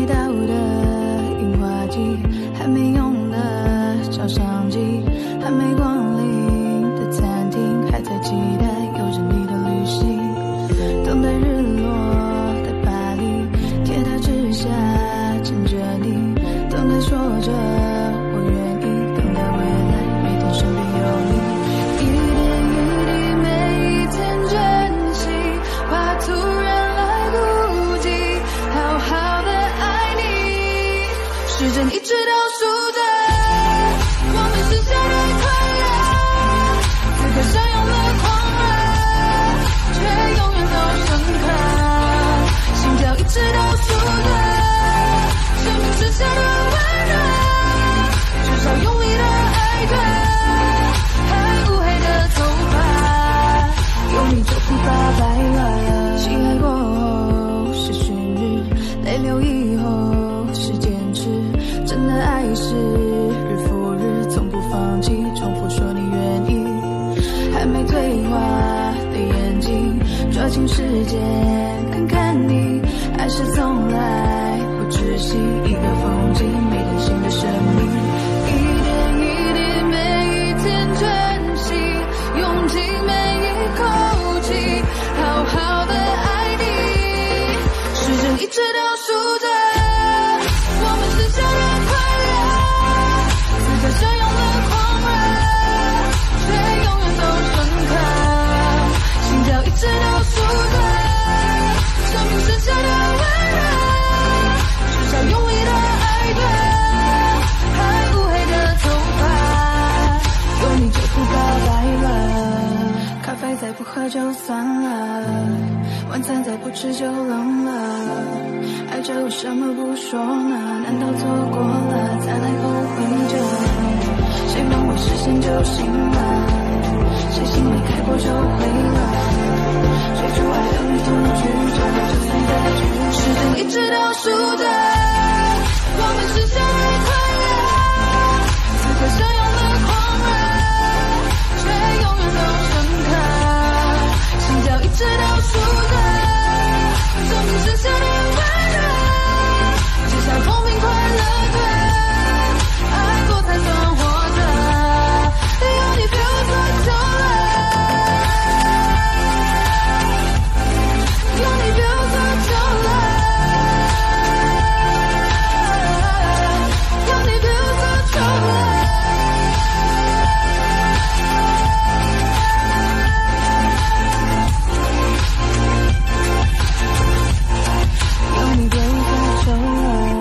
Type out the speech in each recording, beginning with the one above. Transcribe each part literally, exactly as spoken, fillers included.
到的樱花季，还没用的照相机，还没光临的餐厅，还在期待有着你的旅行，等待日落的巴黎，铁塔之下牵着你，等待说着我愿意，等待未来每天身边有你，一点一滴每一天珍惜，怕突然来不及好好的爱你，时针一直倒数着我们许下的快乐，此刻相拥的狂热，却永远都深刻，心跳一直倒数着生命之下的温热，至少用力的爱着，还乌黑的头发，有你就不怕白了，心爱过后是寻日，泪流以后是坚持，真的爱是日复日，从不放弃，重复说你愿意，还没退化的眼睛，抓紧时间看看你，爱是从来不窒息，一个风景，每天新的生命，一点一滴每一天珍惜，用尽每一口气，好好的爱你，时针一直倒数着我们许下的快乐，此刻相拥的狂热，却永远都深刻，心跳一直倒数着生命之下的温热，至少用力的爱着，还乌黑的头发，有你就不怕白了，咖啡再不喝就算了，晚餐再不吃就冷了，爱着为什么不说呢？难道错过了再来后悔着？谁帮我实现就行了，谁心里开过就会了，追逐爱等于同居着，就算再聚，时针一直倒数着我们许下的快乐，此刻相拥的狂热，却永远都深刻，心跳一直倒数着生命之下的温热，至少痛并快乐着，爱过才算活着，有你别无所求了，有你别无所求了，有你别无所求了。有你别无所求了。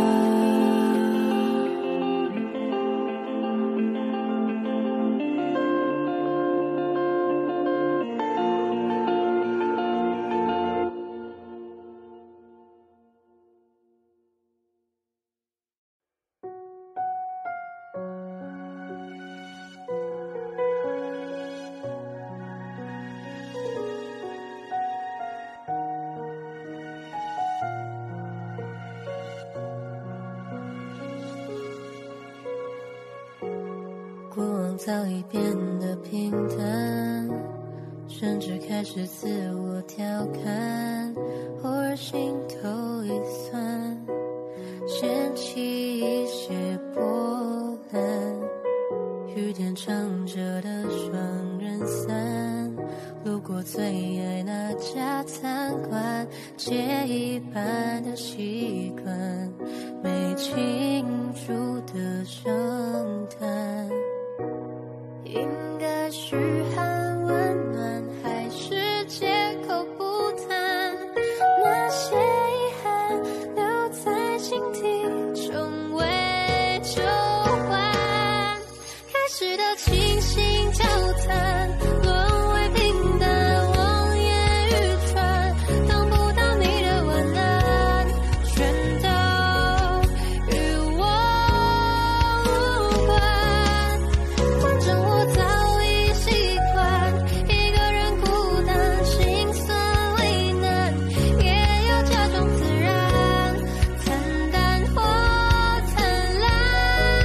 过往早已变得平淡，甚至开始自我调侃，偶尔心头一酸，掀起一些波澜，雨点唱着的双人伞，路过最爱那家餐馆，借一半的习惯，没庆祝的圣诞，应该嘘寒问暖，还是借口不谈？那些遗憾留在心底，成为旧欢。开始的倾心交谈，沦为平淡，望眼欲穿，等不到你的晚安，全都与我无关。反正我早已习惯一个人孤单，心酸为难，也要假装自然，惨淡或灿烂。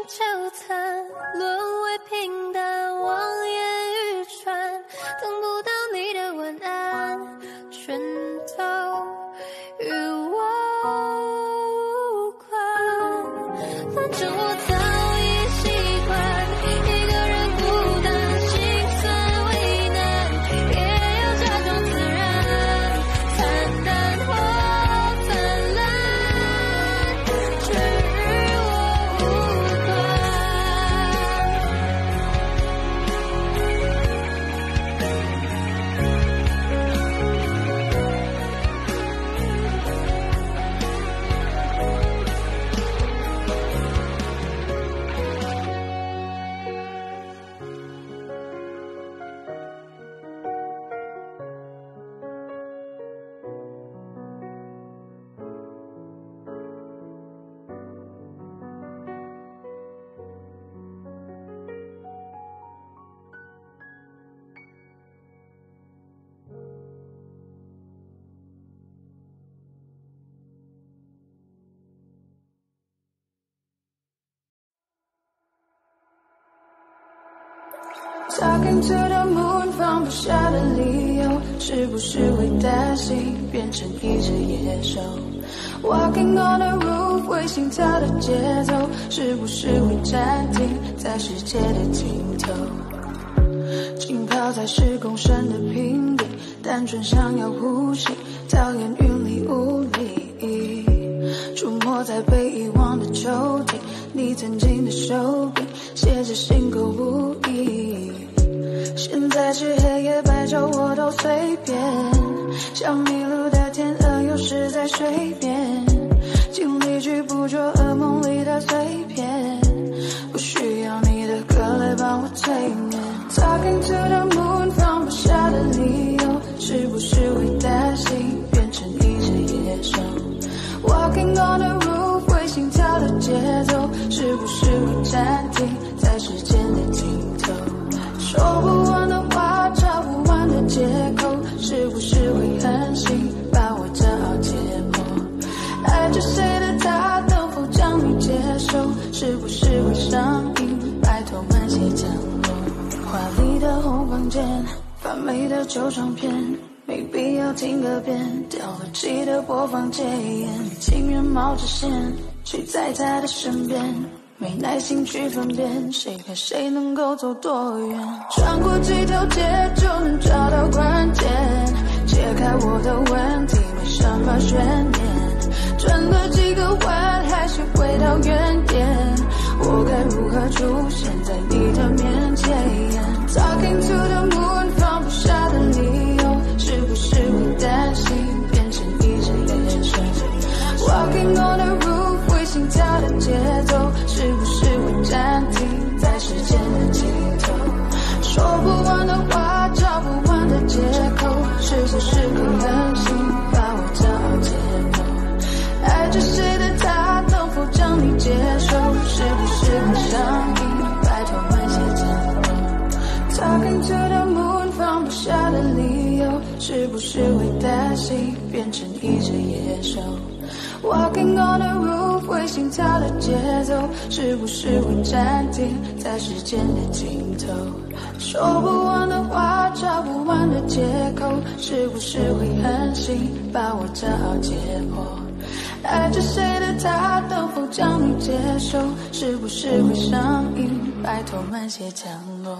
纠缠，沦为平淡，望眼欲穿，等不到你的晚安，全都与我无关。反正我早已习惯一个人孤单，心酸为难，也要假装自然，惨淡或灿烂，却与我无关。 Talking to the moon， 放不下的理由，是不是会担心变成一只野兽 ？Walking on the roof， 会心跳的节奏，是不是会暂停在世界的尽头？浸泡在十公升的瓶底，单纯想要呼吸，讨厌云里雾里，出没在被遗忘的抽屉，你曾经的手笔，写着心口不一。现在是黑夜白昼我都随便，像迷路的天鹅有时在水边，尽力去捕捉噩梦里的碎片，不需要你的歌来帮我催眠。 Talking to the moon， 放不下的理由，是不是会担心变成一只野兽 ？Walking on the roof， 会心跳的节奏，是不是会暂停在时间的尽头？ 说不完的话，找不完的借口，是不是会狠心把我骄傲解剖？爱着谁的他，能否将你接受？是不是会上瘾？拜托慢些降落。华丽的红房间，发霉的旧唱片，没必要听个遍。掉了漆的播放戒烟，情愿冒着险睡在他的身边。 没耐心去分辨谁和谁能够走多远，穿过几条街就能找到关键，解开我的问题没什么悬念，转了几个弯还是回到原点，我该如何出现在你的面前 ？Talking to the moon， 放不下的理由，是不是会担心变成一只野兽 ？Walking on the roof， 会心跳的节奏。 是不是会暂停在时间的尽头？说不完的话，找不完的借口，是不是会狠心把我骄傲解剖？爱着谁的他，能否将你接受？是不是会上瘾？拜托慢些降落。Talking to the moon， 放不下的理由，是不是会担心变成一只野兽？ Walking on the roof， 会心跳的节奏，是不是会暂停在时间的尽头？说不完的话，找不完的借口，是不是会狠心把我骄傲解剖？爱着谁的他，能否将你接受？是不是会上瘾？拜托慢些降落。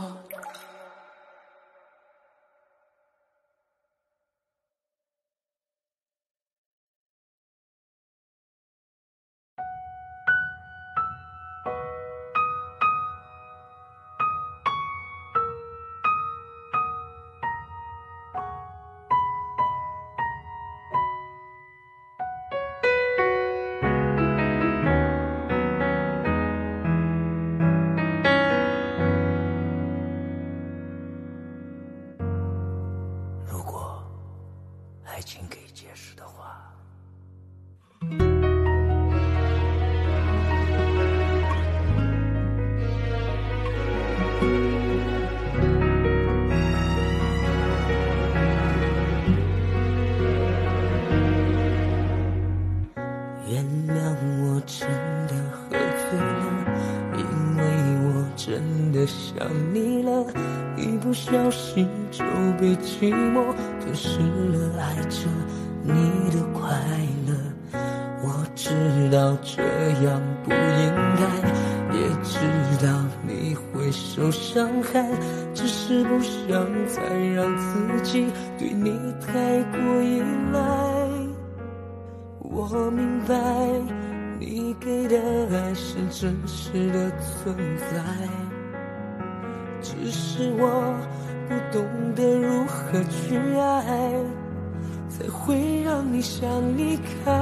真的想你了，一不小心就被寂寞吞噬了，爱着你的快乐。我知道这样不应该，也知道你会受伤害，只是不想再让自己对你太过依赖。我明白你给的爱是真实的存在，只是我不懂得如何去爱，才会让你想离开。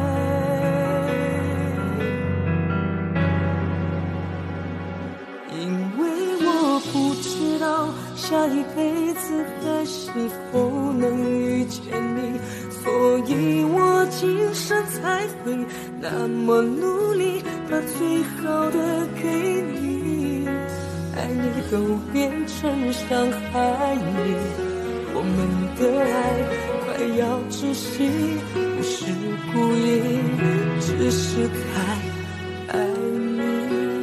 因为我不知道下一辈子还是否能遇见你，所以我今生才会那么努力，把最好的给你。爱你都变成伤害你，我们的爱快要窒息，不是故意，只是太爱你。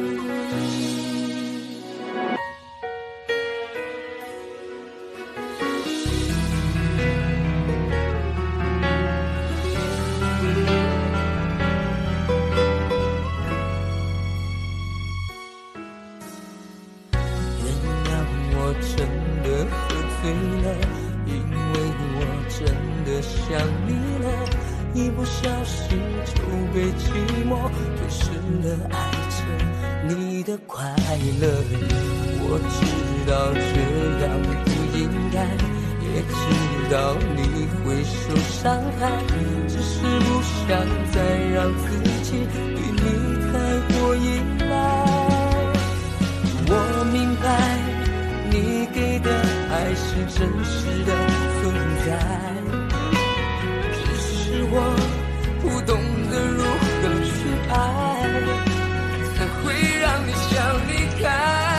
真的喝醉了，因为我真的想你了，一不小心就被寂寞吞噬了，爱着你的快乐。我知道这样不应该，也知道你会受伤害，只是不想再让自己对你太过依赖。我明白你给的爱是真实的存在，只是我不懂得如何去爱，才会让你想离开。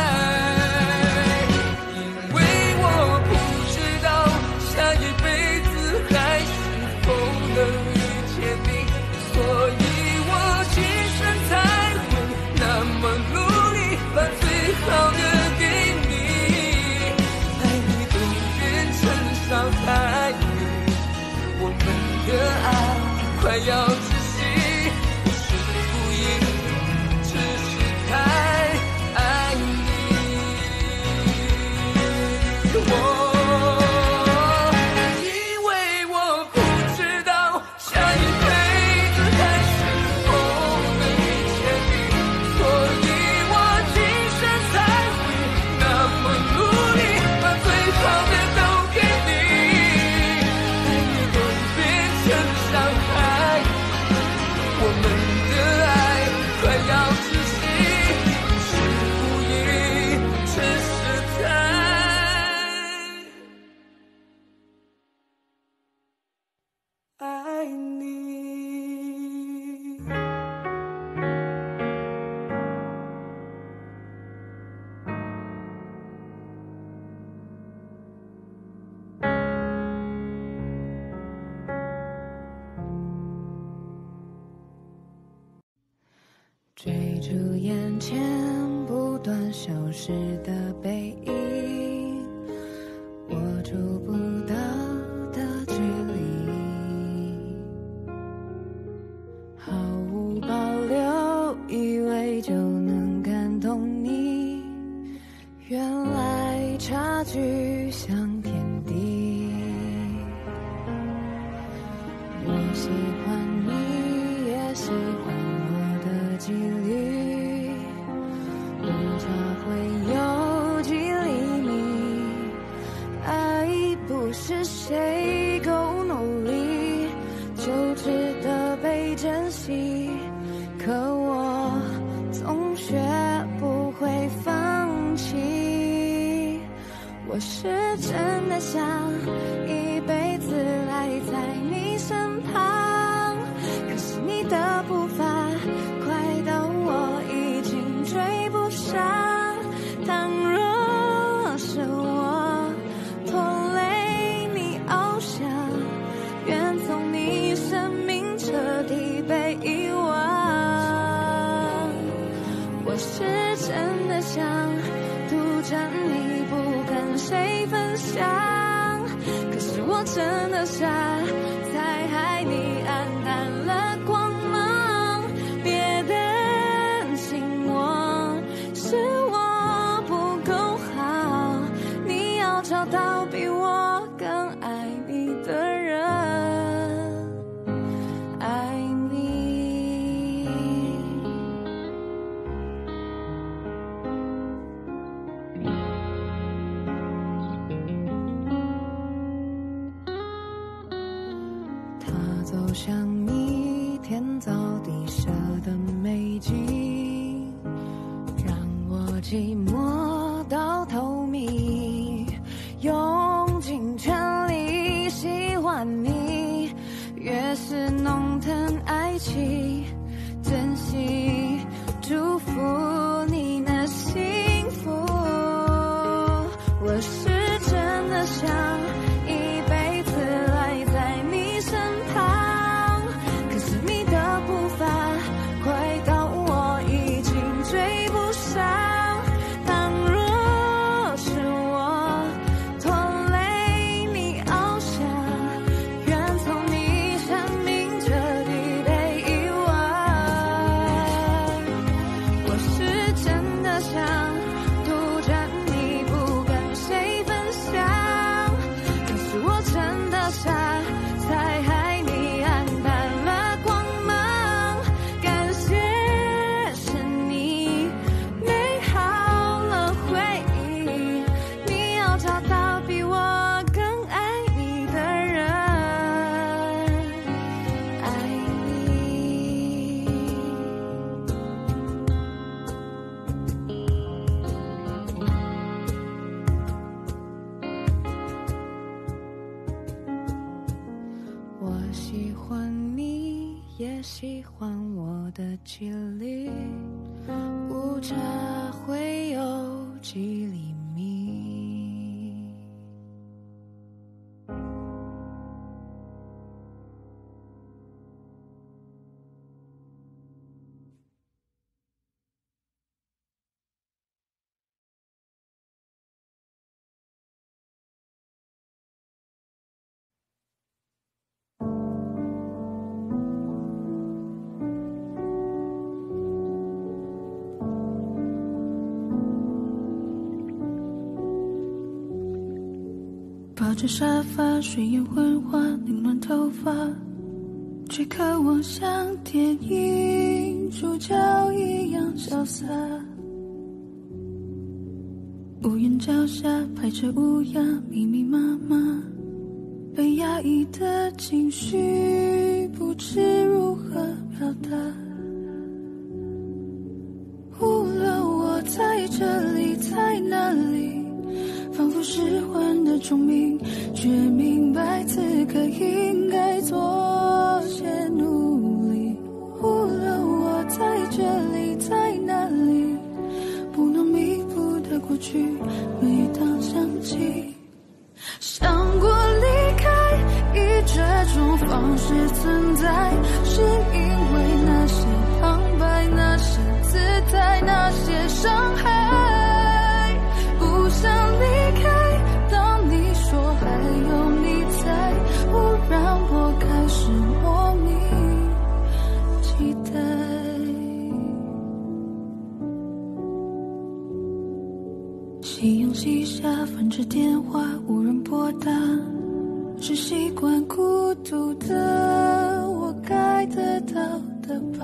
因为我不知道下一辈子还是否能遇见你，所以我今生才会那么努力，把最好的给你。伤害你，我们的爱快要窒息，不是故意，只是太爱你。我因为我不知道下一辈子还是否能遇见你，所以我今生才会那么努力，把最好的都给你。我们的爱快要窒息，不是故意，只是太爱你。 追逐眼前不断消失的背影，我触不到的距离，毫无保留以为就能感动你，原来差距像天地。我喜欢你也喜欢几率，误差会有几厘米，爱不是谁够努力就值得被珍惜，可我总学不会放弃。我是真的想一辈子赖在你身旁，可是你的步伐快到我已经追不上，倘若是我拖累你翱翔，愿从你生命彻底被遗忘。我是真真的想独占你，不跟谁分享。可是我真的傻，才害你暗淡了光芒。别担心我，是我不够好，你要找到比我更爱你的人。爱你，他走向你天造地设的美景，让我寂寞到透明，用尽全力喜欢你，越是浓疼爱情，珍惜祝福你的幸福。我是真的想一辈子赖在你身旁，可是你的步伐快到我已经追不上。倘若是我拖累你翱翔，愿从你生命彻底被遗忘。我是真的想独占你，不跟谁分享，可是我真的傻，才害你暗淡了光芒。感谢是你美好了回忆，你要找到比我更爱你的人。爱你，我喜欢你，也喜欢我的绮丽，误差会有几厘米。 抱着沙发，睡眼昏花，凌乱头发，却渴望像电影主角一样潇洒。屋檐脚下排着乌鸦，密密麻麻，被压抑的情绪不知如何表达。无论我在这里，在哪里，仿佛失魂的钟鸣，却明白此刻应该做些努力。无论我在这里，在哪里，不能弥补的过去，每当想起，想过离开，以这种方式存在，是因为那些旁白，那些姿态，那些伤害，不想离开。当你说还有你在，忽然我开始莫名期待。夕阳西下，翻着电话，无人拨打，是习惯孤独的我该得到的吧。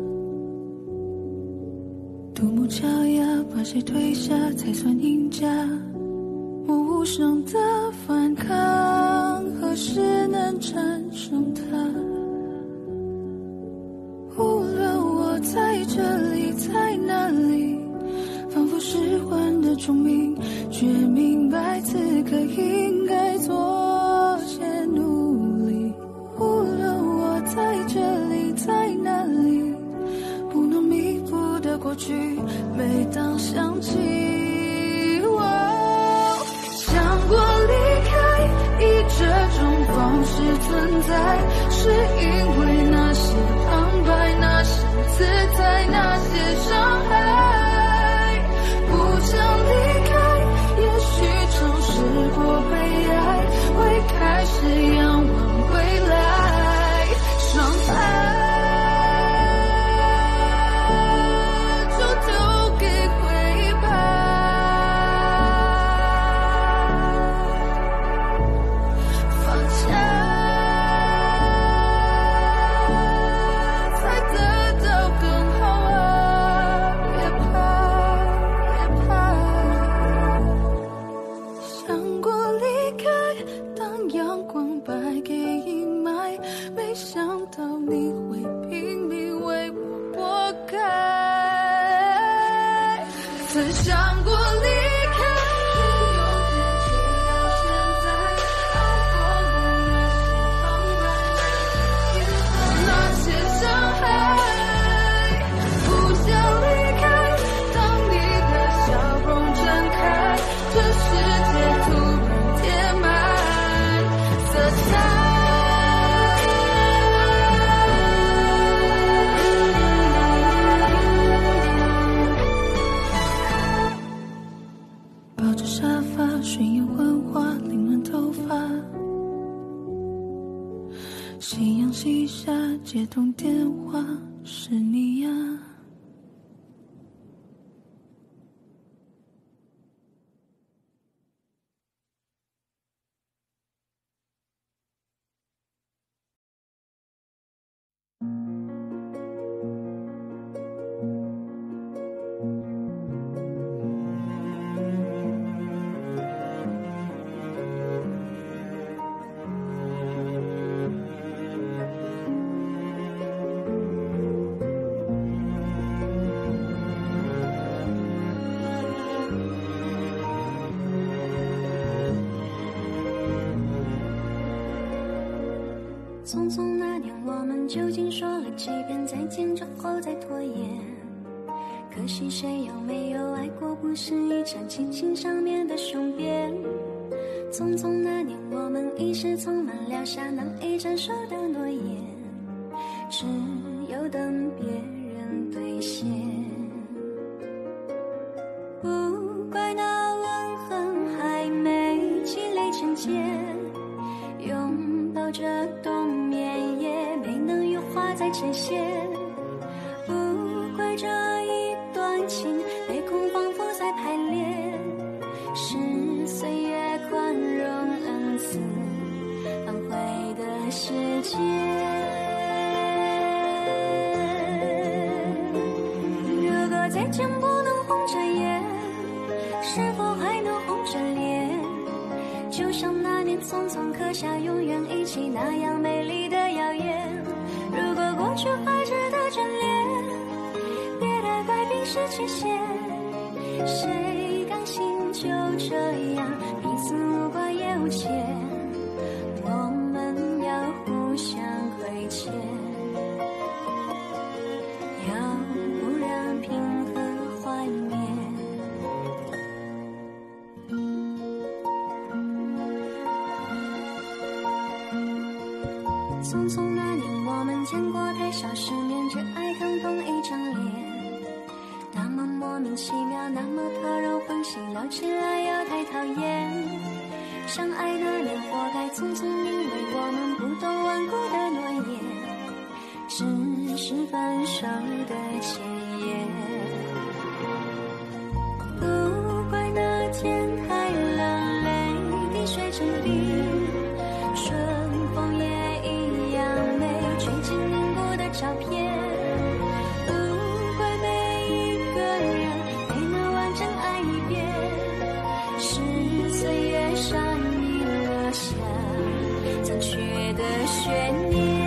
独木桥呀，把谁推下才算赢家？我无声的反抗，何时能战胜它？无论我在这里，在哪里，仿佛失魂的钟鸣，却明白此刻应该做些努力。无论我在这里，在哪里，不能弥补的过去，每当想起，哦，想过离开，以这种方式存在，是因为那些旁白，那些姿态，那些伤害， 是仰望未来，双排。曾想过离开，那些伤害，不想离开。当你的笑容绽开，这世界突然填满色彩。夕阳西下，接通电话，是你呀。 匆匆那年，我们究竟说了几遍再见之后再拖延？可惜谁又没有爱过，不是一场激情上面的雄辩。匆匆那年，我们一时匆忙撂下难以承受的诺言，只有等别人兑现。不怪那吻痕还没积累成茧，拥抱着冬眠也没能羽化再成仙。不怪这一段情被空仿佛在排练，是岁月宽容恩赐反悔的时间。如果再见不能红着眼，是否还能红着脸？就像那年匆匆刻下永远一起那样美丽的谣言。如果过去还值得眷恋，别太快冰释前嫌。谁甘心就这样彼此无挂也无牵？我们要互相亏欠，要不然凭何怀缅？匆匆那年，我们见过太少世面，只爱看同一张脸。那么莫名其妙，那么投入欢喜，聊起来又太讨厌。相爱那年，活该匆匆，因为我们不懂顽固的诺言，只是分手的前言。不怪那天太冷，泪滴水成冰，春风也一样美，吹进凝固的照片。不怪每一个人没能完整爱一遍，是岁月上遗落下残缺的悬念。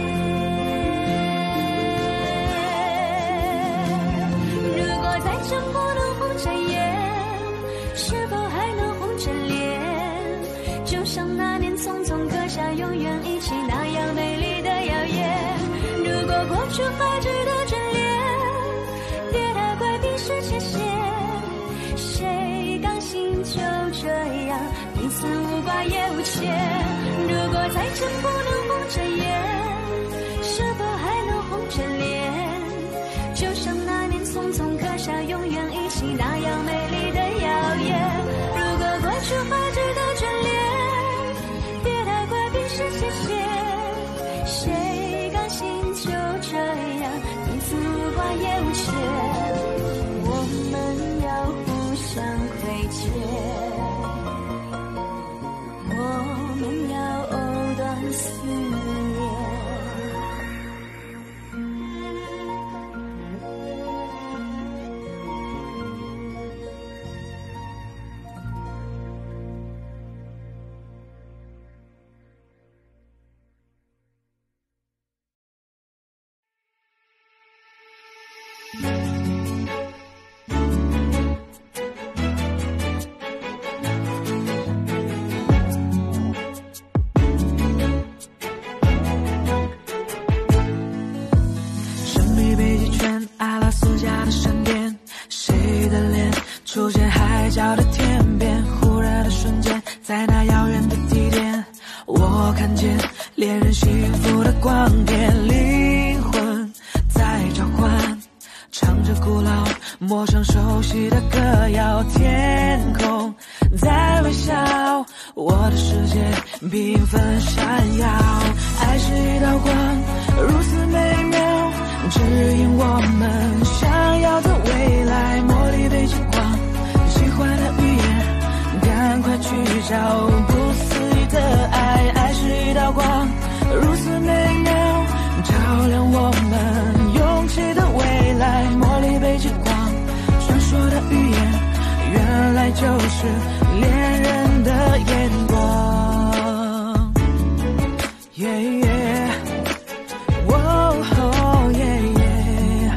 如果再见不能红着眼，是否还能红着脸？就像那年匆匆刻下永远一起那样美丽的谣言。如果过去还值得眷恋，别太快冰释前嫌。谁甘心就这样彼此无挂也无牵？如果再见不能红着眼，是否还能红着脸？就像那年匆匆刻下永远一起那样美丽的谣言。如果过去还值得眷恋，别太快冰释前浮现海角的天边，忽然的瞬间，在那遥远的地点，我看见恋人幸福的光点，灵魂在召唤，唱着古老陌生熟悉的歌谣，天空在微笑，我的世界缤纷闪耀。爱是一道光，如此美妙，指引我们想要的未来，茉莉被金光，喜欢的语言，赶快去找不思议的爱。爱是一道光，如此美妙，照亮我们勇气的未来，茉莉被金光，传说的语言，原来就是恋人的眼光。Yeah, yeah. Whoa, oh, yeah, yeah.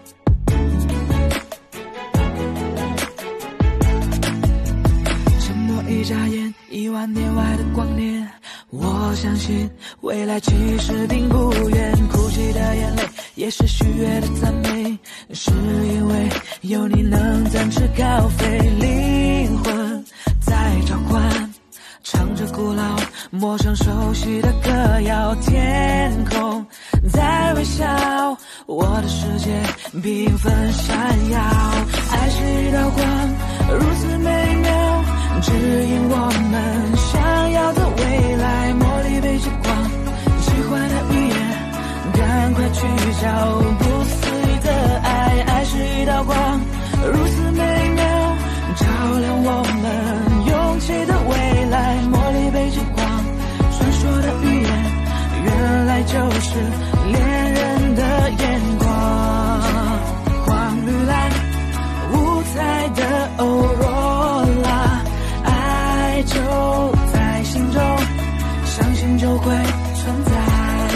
沉默一眨眼，一万年外的光年，我相信未来其实并不远，哭泣的眼泪也是喜悦的赞美，是因为有你能展翅高飞，灵魂在召唤，唱着古老陌生熟悉的歌谣，天空在微笑，我的世界缤纷闪耀。爱是一道光，如此美妙，指引我们想要的未来，茉莉被金光，喜欢的语言，赶快去找不思议的爱。爱是一道光，如此美妙，照亮我们勇气的未来，茉莉被金光，传说的语言，原来就是恋人的眼光。黄绿蓝五彩的欧若拉，爱就在心中，相信就会存在。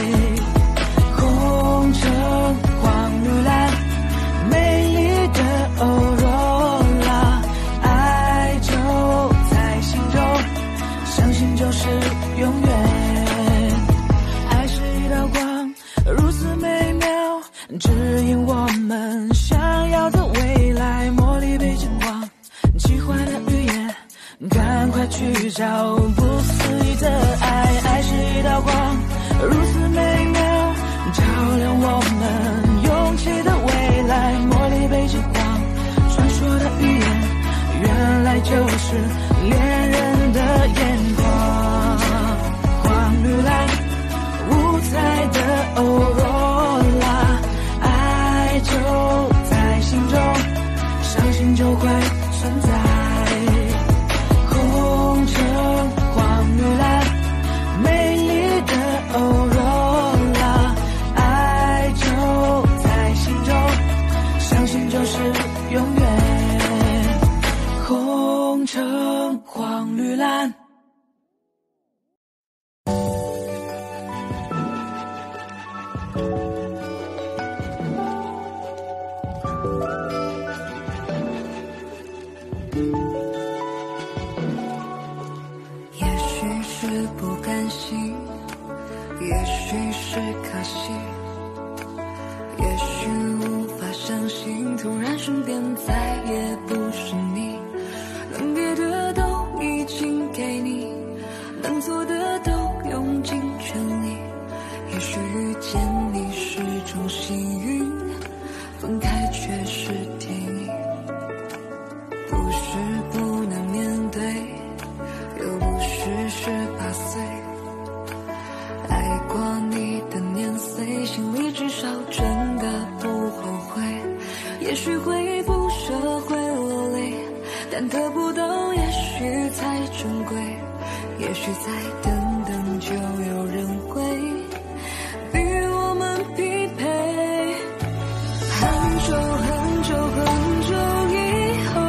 红橙黄绿蓝，美丽的欧若拉，爱就在心中，相信就是永远。爱是一道光，如此美妙，指引我们想要的未来，茉莉被金光，奇幻的语言，赶快去找不思议的爱。爱是一道光，如此美妙，照亮我们勇气的未来，茉莉被金光，传说的语言，原来就是恋人的眼光。黄绿蓝五彩的欧若拉，爱就在心中，相信就会存在。红橙黄绿蓝，美丽的欧若拉，爱就在心中，相信就是永远。红橙黄绿蓝。 也许是可惜，也许无法相信，突然身边再也不是你，能给的都已经给你，能做的都用尽全力。也许遇见你是种幸运，分开却是天意。不是不能面对，又不是十八岁。爱过你的年岁，心里至少真的不后悔。也许会不舍会落泪，但得不到也许才珍贵。也许再等等就有人会与我们匹配。很久很久很久以后，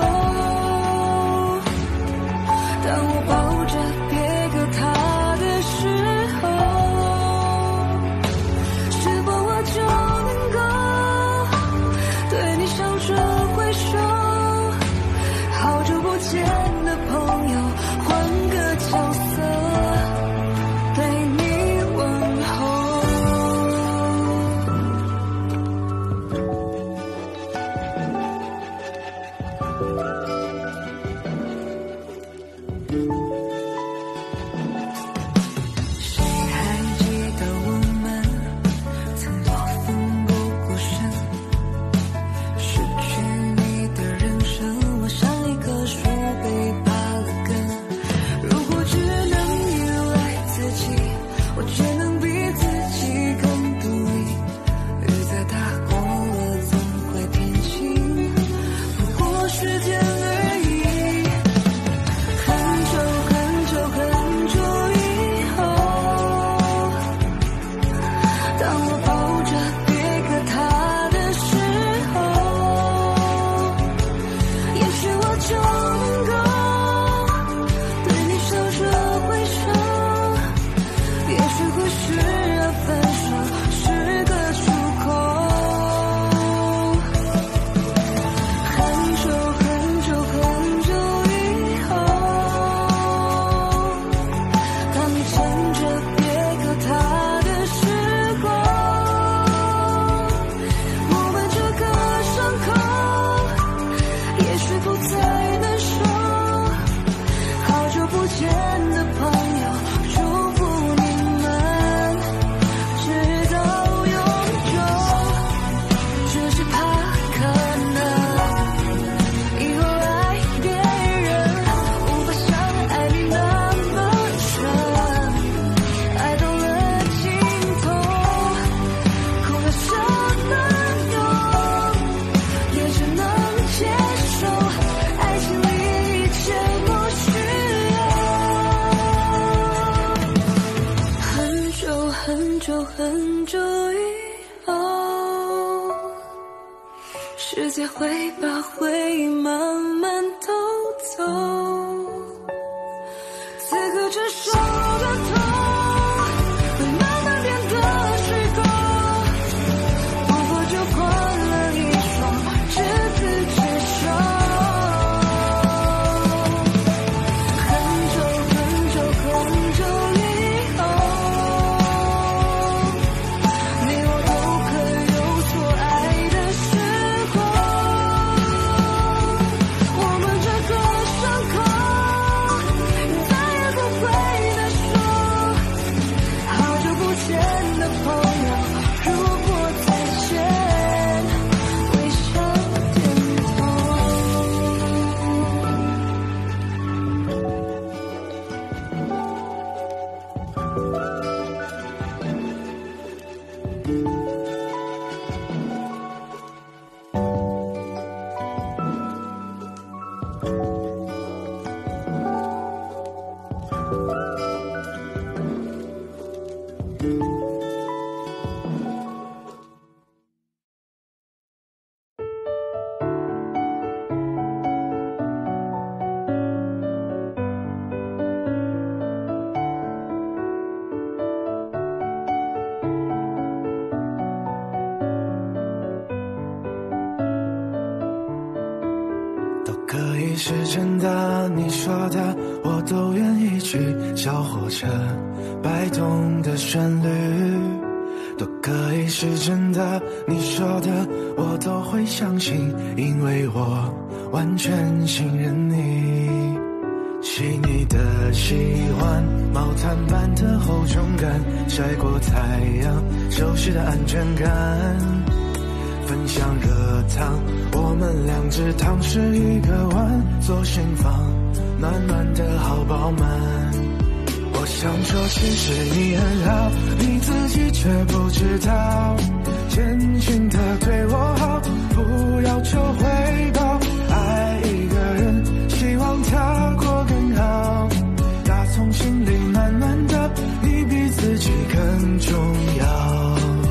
当我抱着别个他的时候，是否我就能够对你笑着挥手？好久不见的朋友，换个角色对界会把回忆慢慢偷走，此刻这首的痛会慢慢变得虚构，我我就换了一双执子之手，很久很久很久以后，你我都可有所爱的时候，我们这个伤口再也不会再说，好久不见的朋友，如果再见，微笑点头。 都可以是真的，你说的我都愿意去。小火车摆动的旋律，都可以是真的，你说的我都会相信，因为我完全信任你。细腻的喜欢，毛毯般的厚重感，晒过太阳，熟悉的安全感。分享热汤，我们两只汤匙一个碗，左心房暖暖的好饱满。我想说其实你很好，你自己却不知道，真心的对我好，不要求回报。爱一个人，希望他过更好，打从心里暖暖的，你比自己更重要。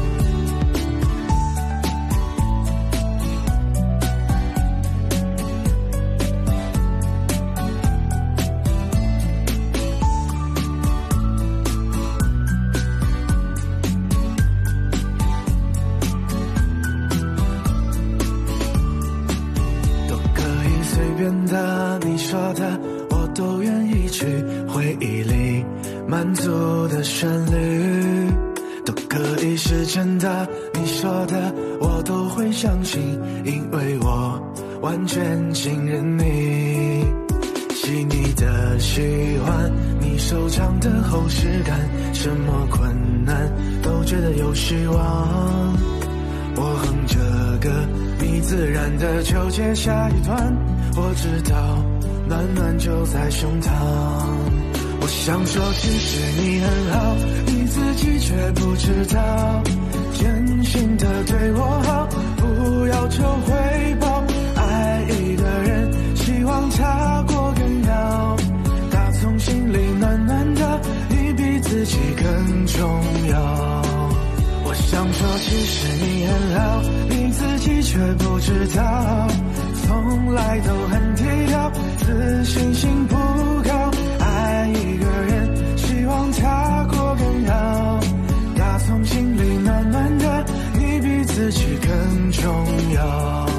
你说的我都愿意去，回忆里满足的旋律都可以是真的，你说的我都会相信，因为我完全信任你。细腻的喜欢，你手掌的厚实感，什么困难都觉得有希望。我哼着歌，你自然的就接下一段，我知道暖暖就在胸膛。我想说其实你很好，你自己却不知道，真心的对我好，不要求回报。爱一个人，希望他过更好，打从心里暖暖的，你比自己更重要。我想说其实你很好，你自己却不知道，从来都很低调，自信心不高。爱一个人，希望他过更好，打从心里暖暖的，你比自己更重要。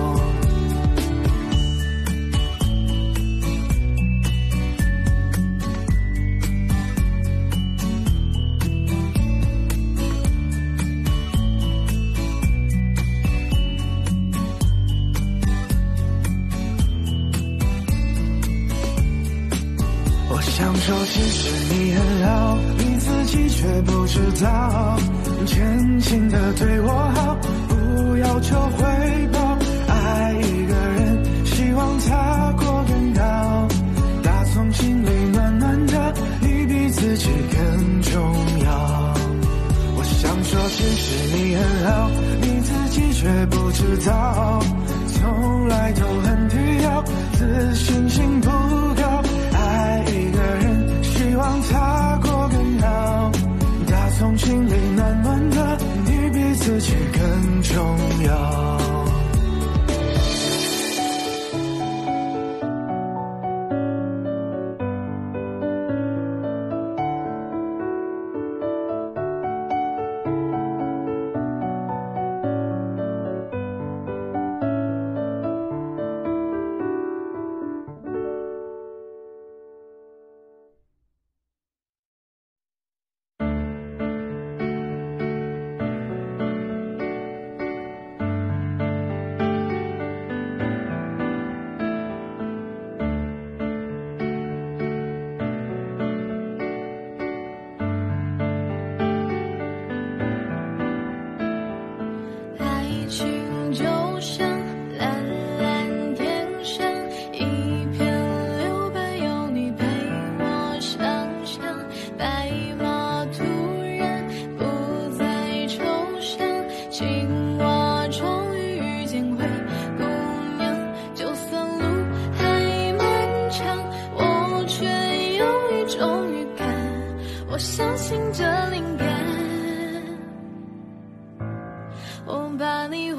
想说其实你很好，你自己却不知道，真心的对我好，不要求回报。爱一个人，希望他过更好，打从心里暖暖的，你比自己更重要。我想说其实你很好，你自己却不知道，从来都很低调，自信心不高。爱一个人，希望他过更好，打从心里暖暖的，你比自己更重要。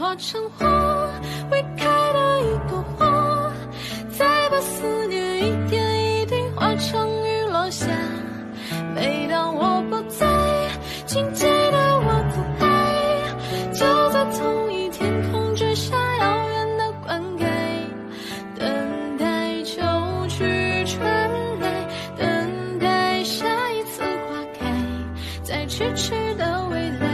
化成花，未开的一朵花，再把思念一点一滴化成雨落下。每当我不在，请记得我的爱，就在同一天空之下，遥远的灌溉，等待秋去春来，等待下一次花开，在咫尺的未来。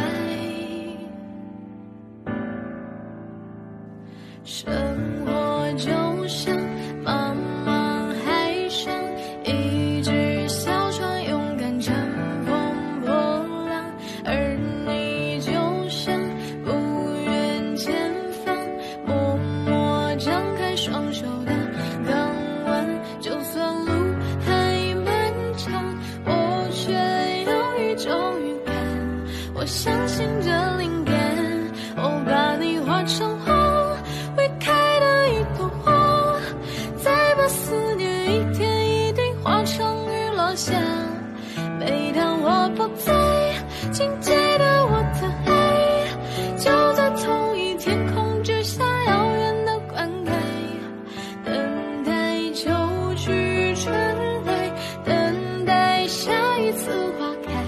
生活就像茫茫海上一只小船，勇敢乘风破浪，而你就像不远前方，默默张开双手的港湾。就算路还漫长，我却有一种预感，我相信这灵感，我把你化成花，未开的一朵花，再把思念一点一滴化成雨落下。每当我不在，请记得我的爱，就在同一天空之下，遥远的灌溉，等待秋去春来，等待下一次花开，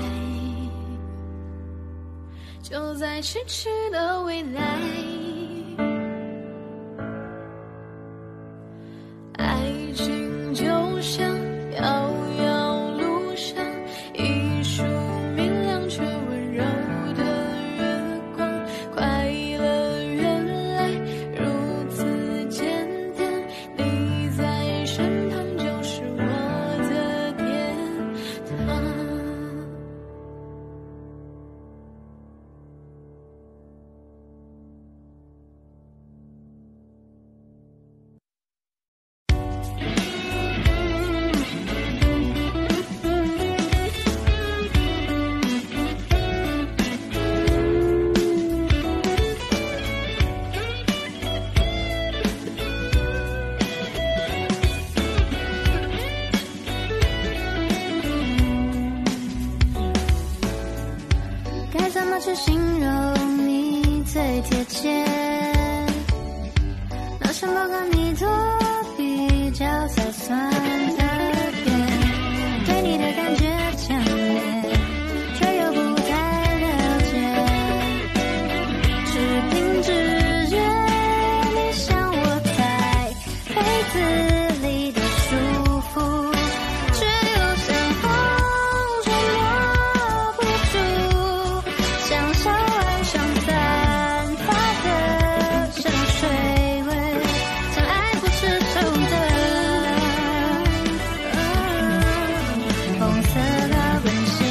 就在咫尺的未来。爱情就像遥遥路上一束明亮却温柔的月光，快乐原来如此简单，你在身旁就是我的天堂。 该怎么去形容你最贴切？拿什么跟你做比较才算特别？对你的感觉强烈，却又不太了解，只凭直觉，你像我在被子里的舒服，却又像风吹摸不住，像小岸上散发的香水味，像爱不释手的红色的吻鞋。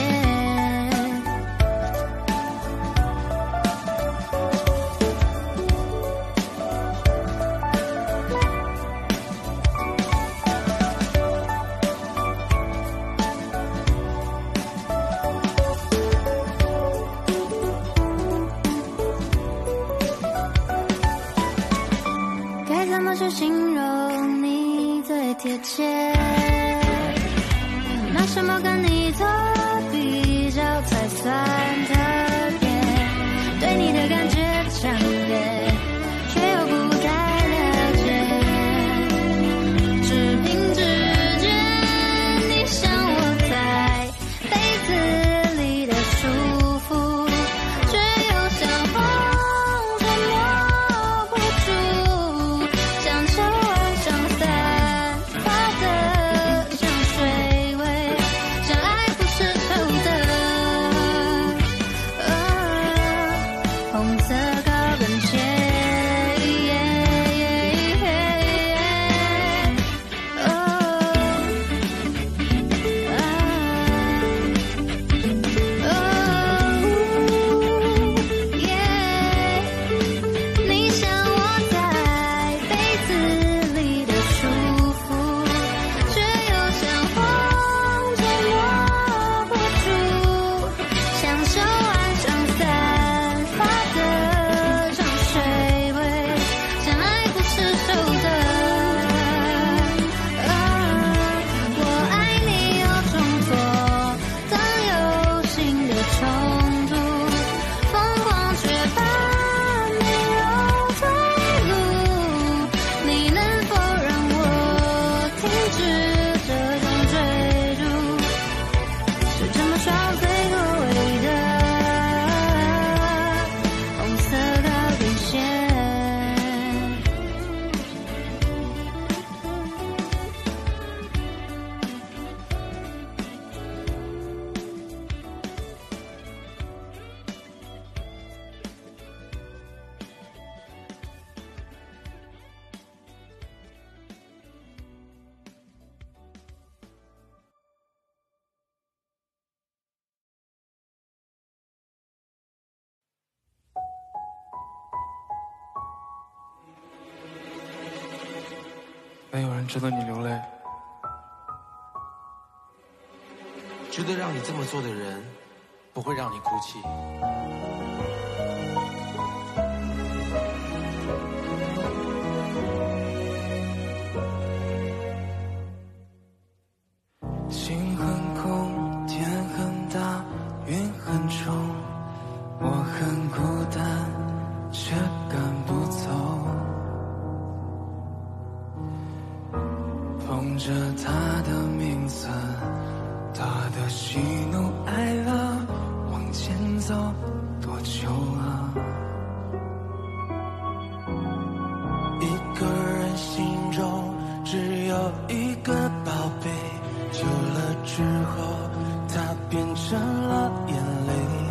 该怎么去形容你最贴切？拿什么跟你做比较才算特别？对你的感觉强烈，却又不太了解，只凭直觉，你像我在被子里的舒服，却又像风吹摸不住，像秋岸上散发的香水味，像爱值得你流泪。 值得让你这么做的人，不会让你哭泣。 心很空，天很大，云很重，我很孤单，却赶不走。捧着他的名字，他的喜怒哀乐，往前走多久啊？ 一个人心中只有一个宝贝，久了之后它变成了眼泪，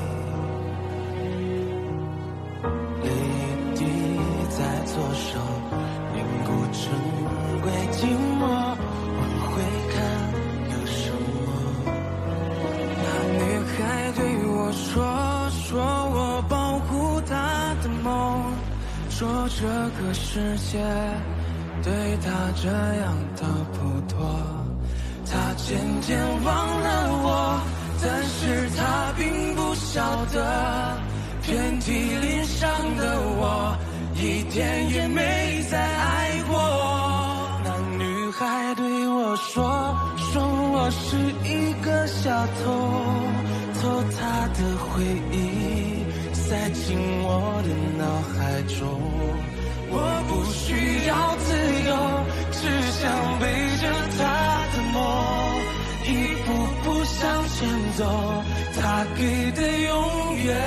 泪一滴在左手凝固成为寂寞，往回看有什么？ 那女孩对我说，说我保护她的梦，说这个世界对她这样的不多。她渐渐忘了我，但是她并不晓得，遍体鳞伤的我一点也没再爱过。 那女孩对我说，说我是一个小偷，偷她的回忆，塞进我的脑海中。我不需要自由，只想背着她的梦，一步步向前走，她给的永远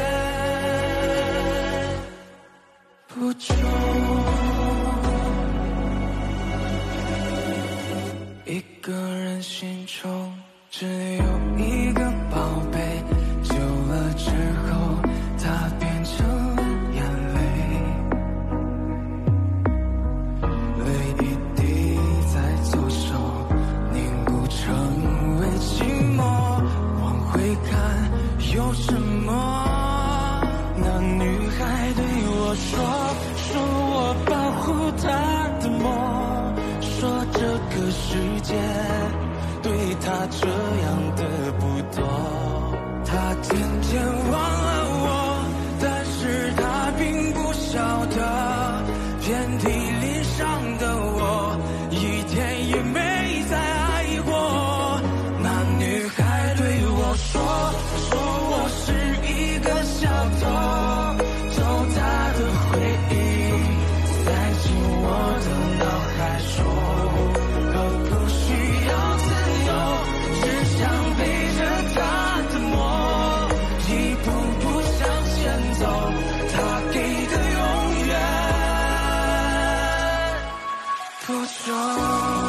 不重。 一个人心中只有一个宝贝，久了之后它变成了眼泪，泪一滴在左手凝固成为寂寞，往回看有什么？ 那女孩对我说，说我保护她的梦，说这个世界对她这样的不多。 她渐渐忘了我，但是她并不晓得，遍体鳞伤的我一天也没再爱过。 那女孩对我说，说我是一个小偷，偷她的回忆，塞进我的脑海中。我不需要自由，只想背着她的梦，一步步向前走，她给的永远不重。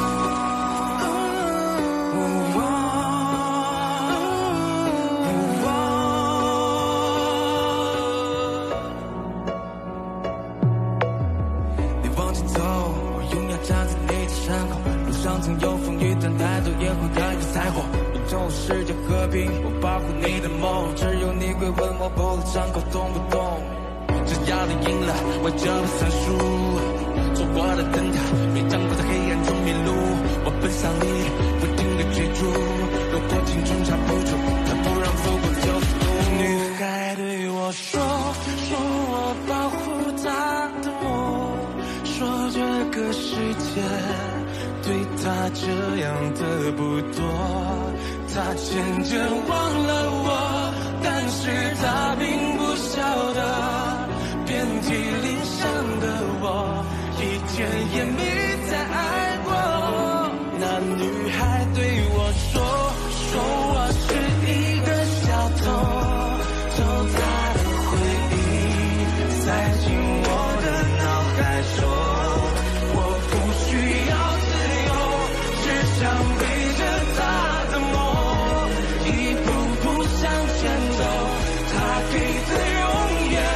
曾有风雨，但抬头也会看见彩虹。宇宙世界和平，我保护你的梦，只有你会问我破了伤口痛不痛。只要你赢了，我就不算输。做我的灯塔，别让我在黑暗中迷路。我奔向你，不停地追逐。如果青春刹不住，它不让走过九十度。 女孩对我说，说我保护她的梦，说这个世界对她这样的不多。她渐渐忘了我，但是她并不晓得，遍体鳞伤的我一天也没再爱过。那女孩对我说，说我是一个小偷，偷她的回忆，塞进我的脑海中。我不需要自由，只想背着她的梦，一步步向前走，她给的永远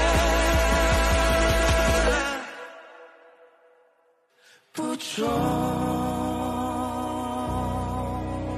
不重。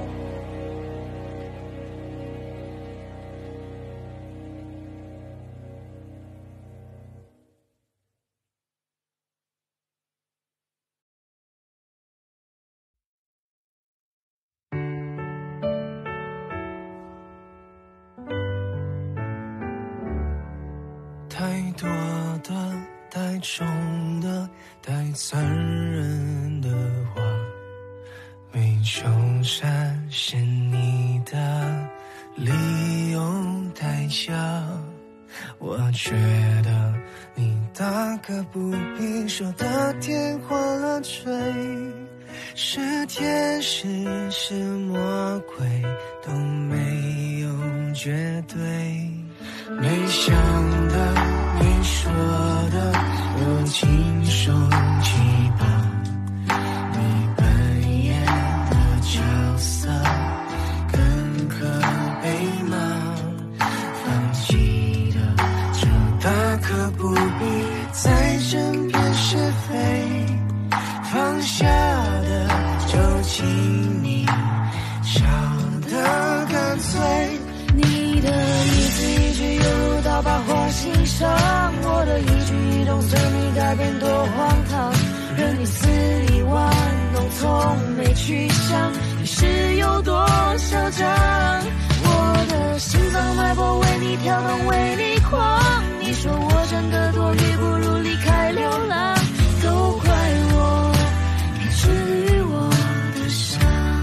太多的太重的太残忍的话，每种闪是你的理由太小，我觉得你大可不必说的天花乱坠，是天使是魔鬼都没有绝对，没想的没说的我亲手击破，你扮演的角色更可悲吗？放弃的就大可不必再争辩是非，放下的就请你笑得干脆， 你的一字一句犹如刀疤划心上，我的一举一动随你改变多荒唐，任你肆意玩弄从没去想你是有多嚣张，我的心脏脉搏为你跳动为你狂，你说我真的多余不如离开流浪，都怪我没治愈我的伤。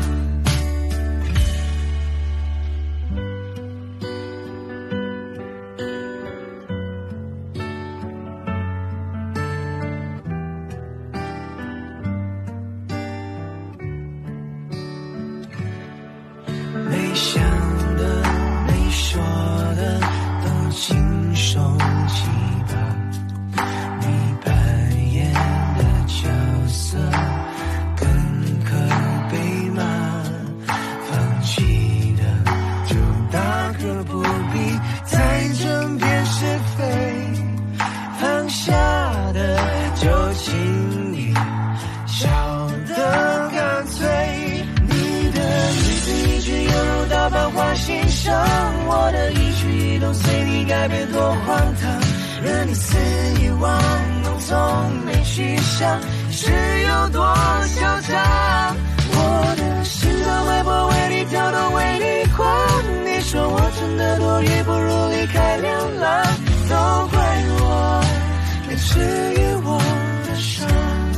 没想的没说的都亲手击破，你扮演的角色更可悲吗？放弃的就大可不必再争辩是非，放下的就请你笑得干脆，你的一字一句犹如刀疤划心上，我的一举一动随你改变多荒唐，任你肆意玩弄从没去想你是有多嚣张，我的心脏脉搏为你跳动为你狂，你说我真的多余不如离开流浪，都怪我没治愈我的伤，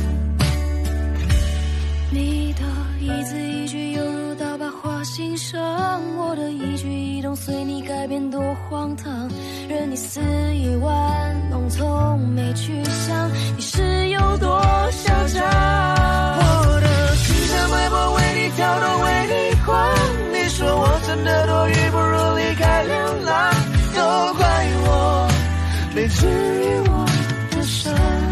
你的一字一句犹如刀疤划心上，我的一举一动随你改变多荒唐，任你肆意玩弄从没去想你是有多嚣张， 我的心脏脉搏为你跳动为你狂，你说我真的多余不如离开流浪，都怪我没治愈我的伤。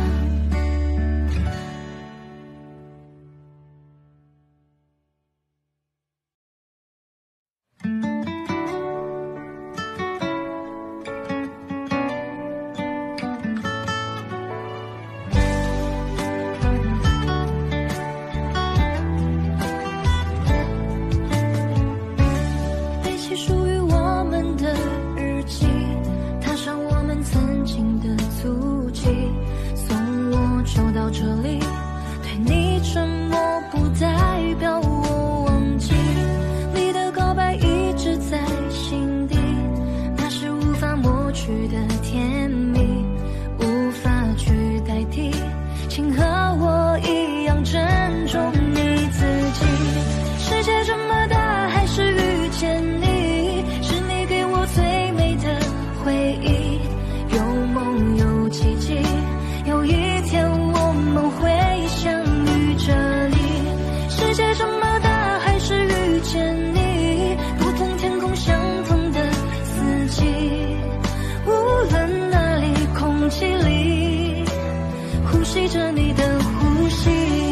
背起属于我们的日记，踏上我们曾经的足迹，送我走到这里，对你沉默不代表我忘记，你的告白一直在心底，那是无法抹去的甜蜜，无法去代替，请和我一样珍重你自己，世界这么大还是遇见你，是你给我最美的回忆，有梦有奇迹，有一天我们会相遇这里，世界这么大还是遇见你，不同天空相同的四季，无论哪里空气里呼吸着你的呼吸，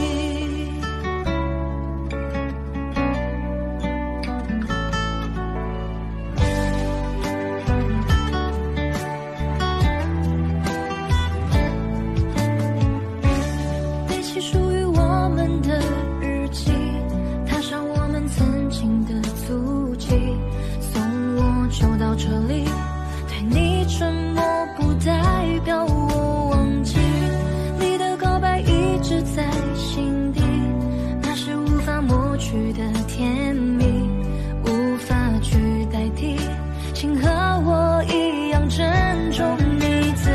背起属于我们的日记，踏上我们曾经的足迹，送我走到这里，对你沉默不代表我忘记，你的告白一直在心底，那是无法抹去的甜蜜，无法去代替，请和我一样珍重你自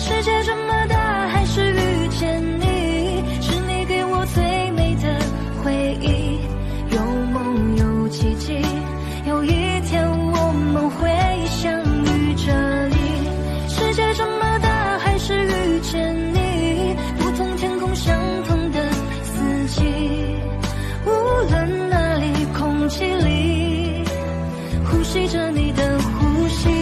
世界这么大，还是遇见你，是你给我最美的回忆。有梦有奇迹，有一天我们会相遇这里。世界这么大，还是遇见你，不同天空相同的四季。无论哪里，空气里呼吸着你的呼吸。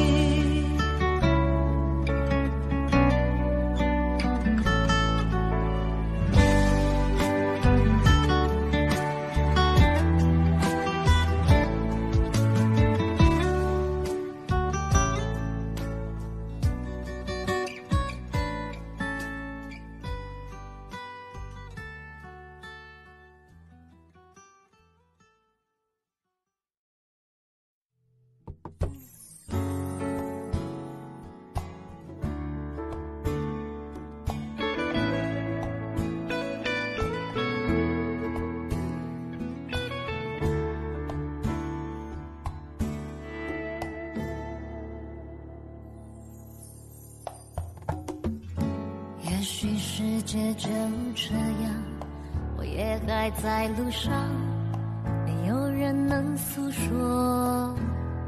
也许世界就这样，我也还在路上，没有人能诉说。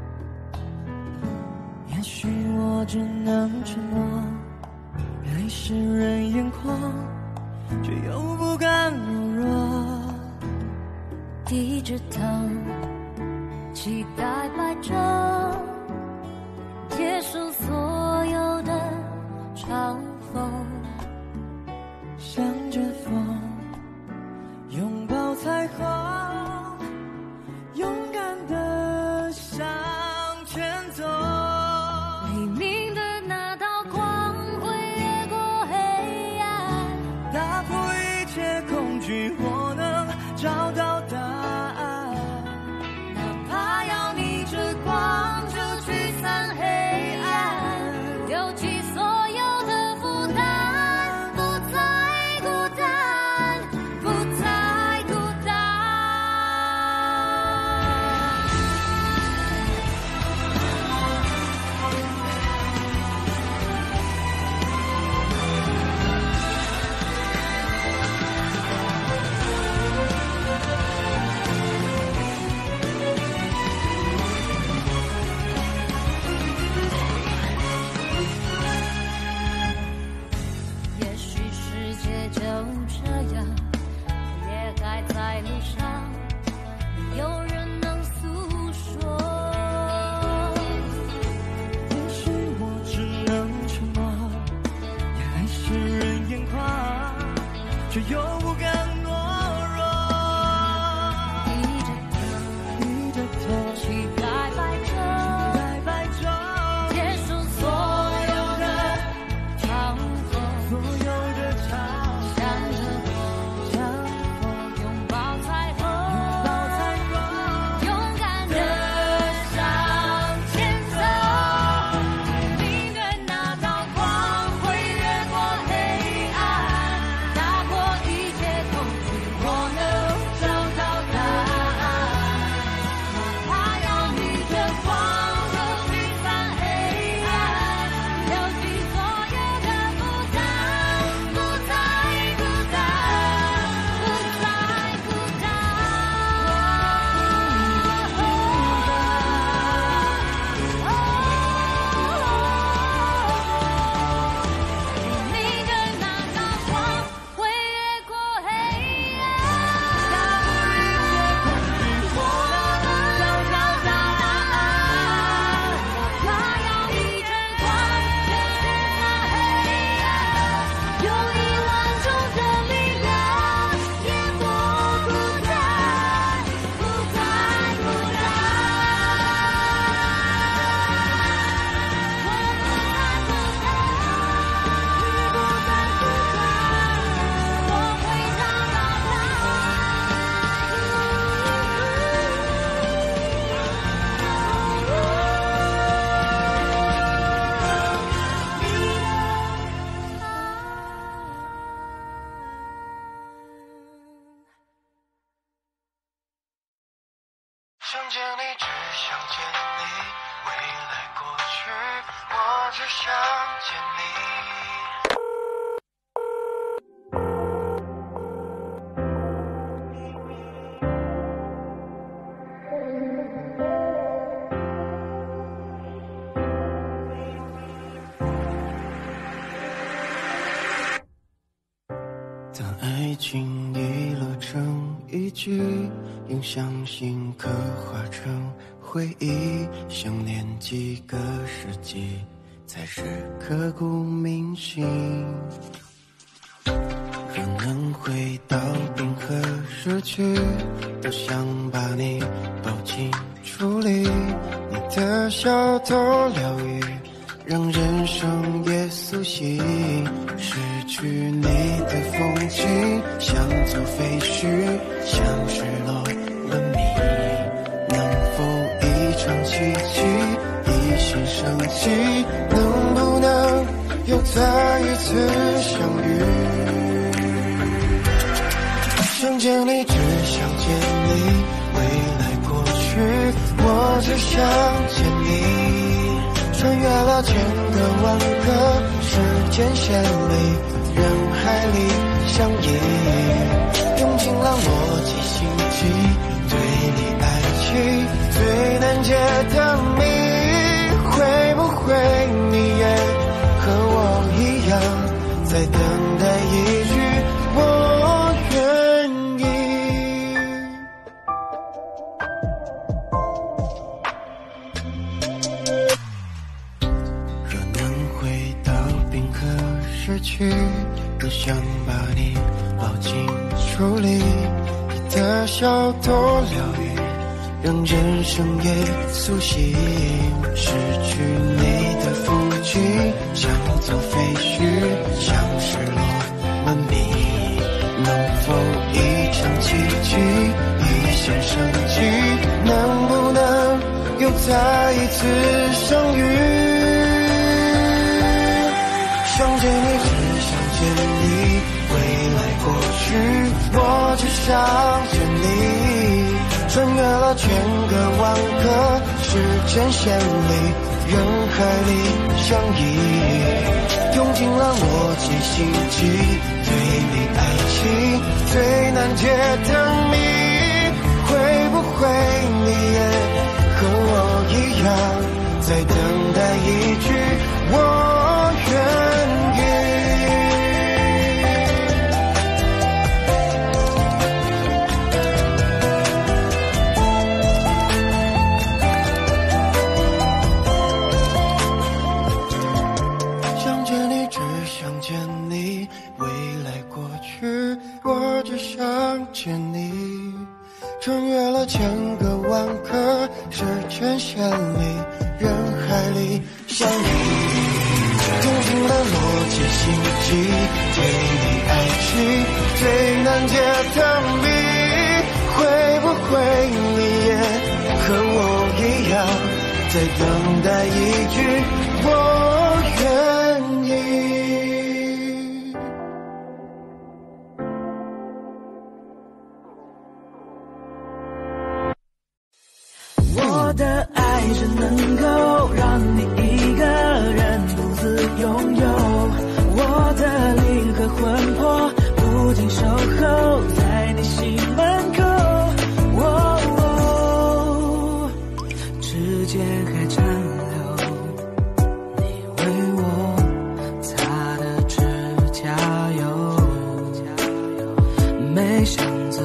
也许我只能沉默，泪湿润眼眶，却又不敢懦弱。 低着头，期待摆着，接受所有的嘲讽。 向着风，拥抱彩虹，勇敢地向前走。 黎明的那道光会越过黑暗， 打破一切恐惧，我能找到答案。 哪怕要你只想见你。 当爱情遗落成一句，用相信刻画成回忆，想念几个世纪，才是刻骨铭心。若能回到冰河时区，多想把你抱紧处理，你的笑多疗愈，让人生也苏醒。失去你的风景，像座废墟，像失落文明。能否一场奇迹，一线生机？能不能又再一次相遇？想见你，只想见你，未来过去，我只想见你。穿越了千个万个时间线里，人海里相依，用尽了逻辑心机，对你爱情最难解的谜。会不会你也和我一样，在等待一句我愿意？若能回到冰河时区，多想把你抱紧处理，你的笑多疗愈，让人生也苏醒。失去你的风景，像座废墟，像失落文明。能否一场奇迹，一线生机？能不能又再一次相遇？想见你，只想见你，未来过去，我只想见你。穿越了千个万个时间线里，人海里相依，用尽了逻辑心机，对你爱情最难解的谜。会不会你也和我一样，在等待一句我愿意？想见你，只想见你，未来过去，我只想见你。穿越了千个万个时间线里，人海里相依，用尽了逻辑心机，对你爱情最难解的谜。会不会你也和我一样，在等待一句我愿意？ 我的爱只能够让你一个人独自拥有，我的灵和魂魄不停守候在你心门口。哦哦，指尖还残留你为我擦的指甲油，没想走，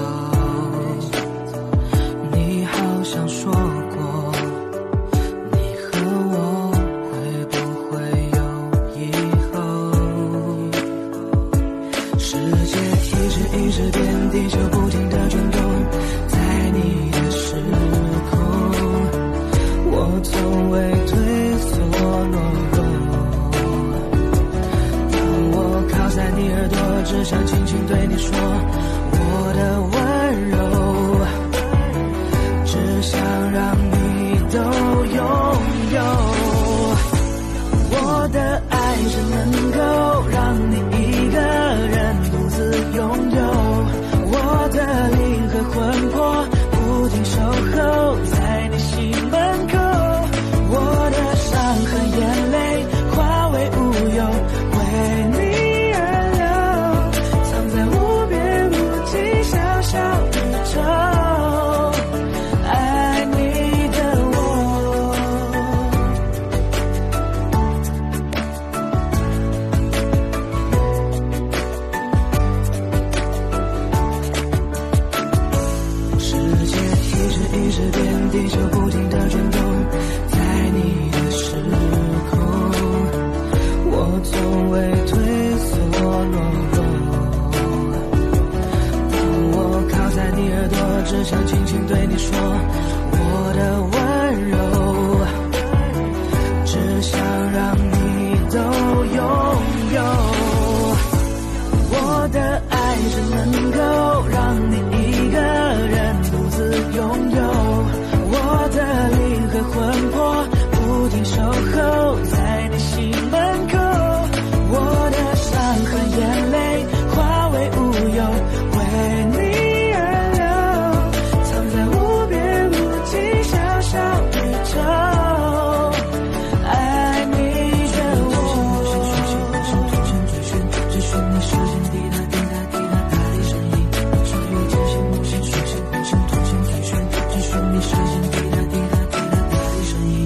你好像说过，你和我会不会有以后？世界一直一直变，地球不停地转动，在你的时空，我从未退缩懦弱。当我靠在你耳朵，只想轻轻对你说我的温柔，只想让你都拥有。我的爱只能够让你一个人独自拥有，我的灵和魂魄不停守候在你心门口。我的伤和眼泪化从未退缩懦弱。当我靠在你耳朵，只想轻轻对你说我的温柔，只想让你都拥有。我的爱只能够让你一个人独自拥有，我的灵和魂魄不停守候在你心门口，我的伤和眼泪化为乌有，为你而流，藏在无边无际小小宇宙，爱你着我。追寻你视线滴答滴答滴答答的声音，穿越真心梦醒睡醒梦醒突然追寻，追寻你视线滴答滴答滴答答的声音。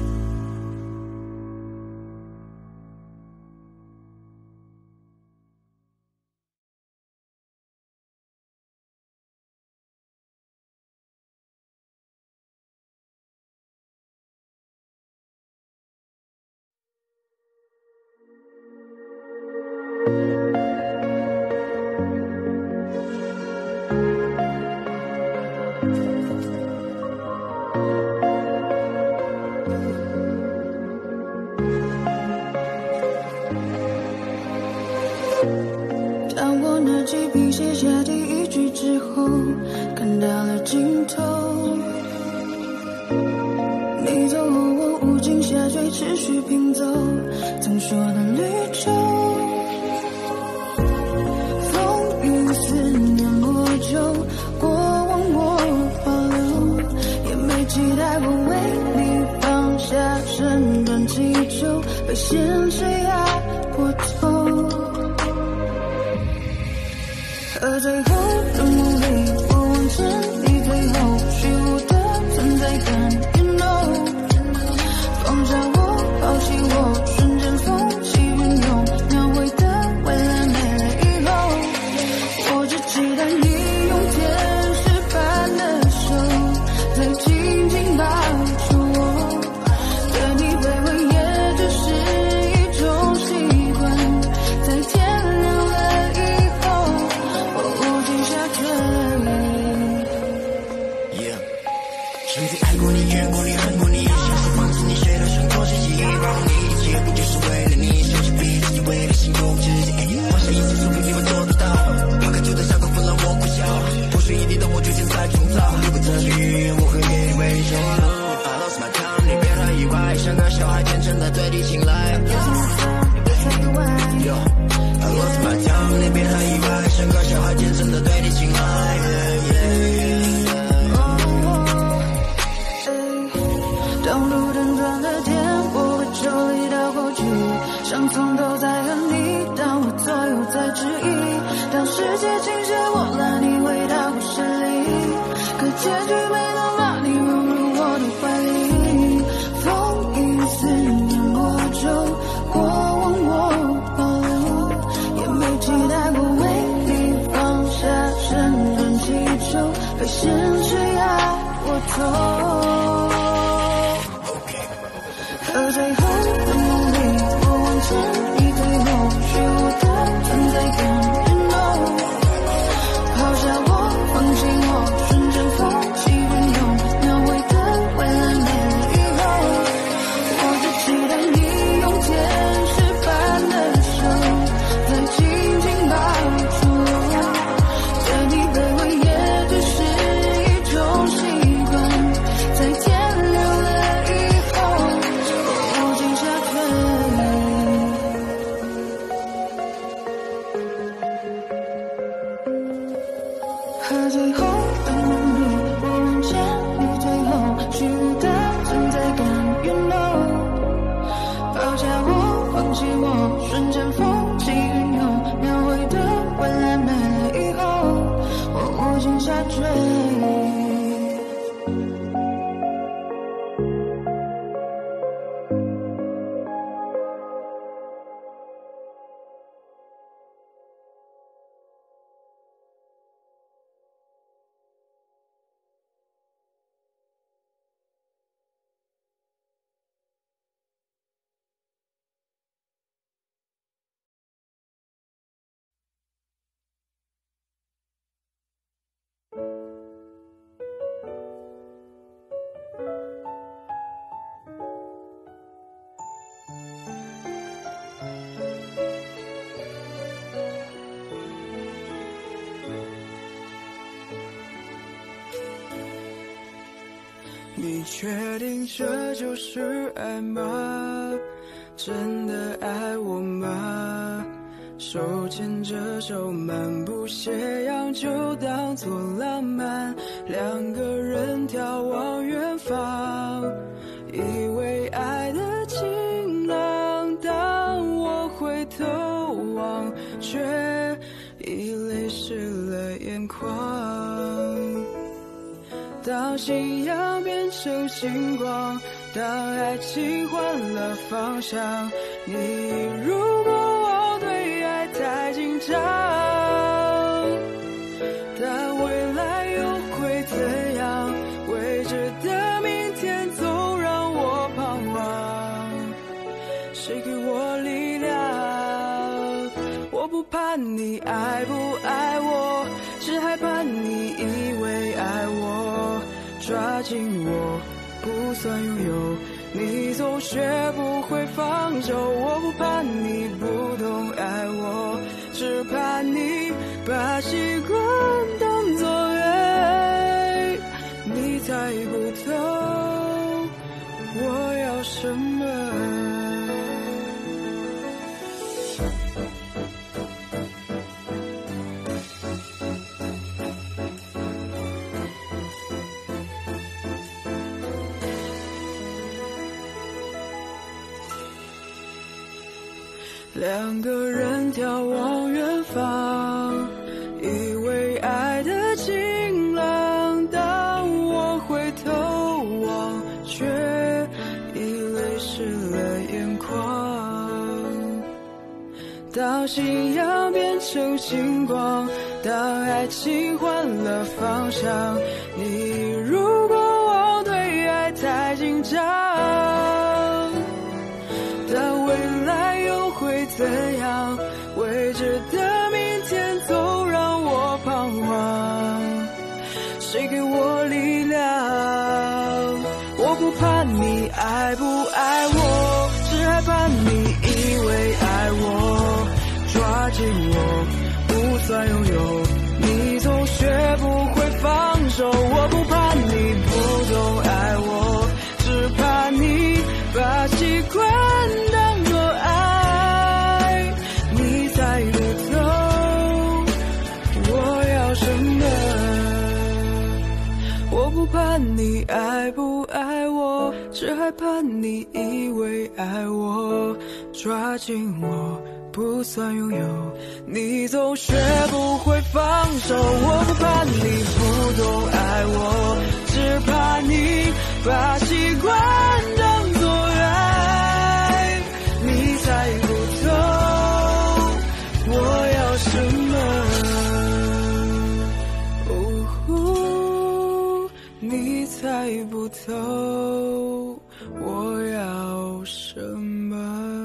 当我拿起笔写下第一句之后，看到了尽头。你走后，我无尽下坠，持续拼走曾说的绿洲。风雨思念魔咒，过往我保留，也没期待过为你放下身段祈求，被现实压过头。而最后的努力，我望着你最后虚无的存在感 You know， 放下我，抛弃我，瞬间风起云涌，描绘的未来没了以后，我只期待你用天使般的手再紧紧抱住我，对你卑微也只是一种习惯，在天亮了以后曾经爱过你，怨过你，恨过你，像是放肆你，谁都想做自己，包容你，一切不就是为了你，手起笔自己为了心有自己，放下一切作品比我做得到，抛开旧的伤口纷乱我苦笑，破碎一地的我决心再重造，流过的雨我会给你微笑。I lost my time， 你别太意外，像个小孩天真的对你青睐。Yo I lost my time， 你别太意外，像个小孩天真的对你青睐。 当路灯转了天，我会抽离到过去，想从头再和你，当我左右在质疑，当世界倾斜我拉你回到故事里，可结局没能把你融入我的怀里，风雨思念魔咒，过往我保留，也没期待过为你放下身段祈求，被现实压过头。而最后的努力，我望着你最后虚无的存在感 You know， 抛下我，放弃我，瞬间风起云涌，描绘的未来没了以后，我只期待你用天使般的手再紧紧抱住我，对你卑微也只是一种习惯，在天亮了以后无尽下坠。和最后的努力，我望见你最后虚无的存在感 You know， 抛下我，放弃我，瞬间风起云涌，描绘的未来没了以后，我无尽下坠。 你确定这就是爱吗？真的爱我吗？手牵着手漫步斜阳，就当作浪漫。两个人眺望远方，以为爱的晴朗。当我回头望，却已泪湿了眼眶。当信仰变成星光，当爱情换了方向，你如果我对爱太紧张，但未来又会怎样？未知的明天总让我彷徨，谁给我力量？我不怕你爱不爱我，只害怕你以为爱我，抓紧我不算拥有，你总学不会放手。我不怕你不懂爱我，只怕你把习惯当作爱。你猜不透我要什么。两个人眺望远方，以为爱的晴朗。当我回头望，却已泪湿了眼眶。当信仰变成星光，当爱情换了方向，你如果我对爱太紧张，但未来又会怎样？未知的明天总让我彷徨，谁给我力量？我不怕你爱不爱我，只害怕你以为爱我，抓紧我不算拥有，你总学不会放手。我不怕你不懂爱我，只怕你把习惯当作爱。你猜不透我要什么。我不怕你爱不爱我，只害怕你以为爱我，抓紧我不算拥有，你总学不会放手。我不怕你不懂爱我，只怕你把习惯当作爱。你猜不透我要什么，哦呼，你猜不透我要什么。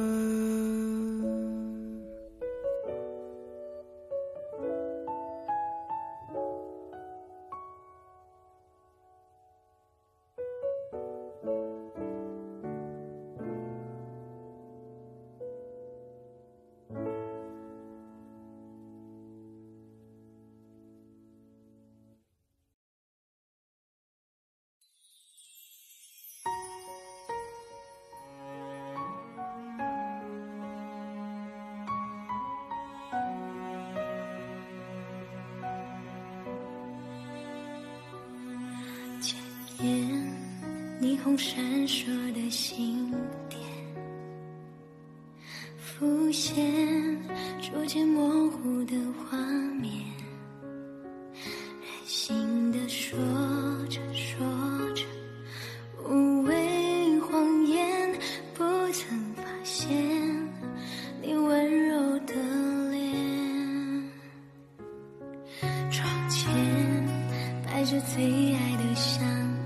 霓虹闪烁的星点浮现，逐渐模糊的画面，任性的说着说着，无谓谎言，不曾发现你温柔的脸。窗前摆着最爱的相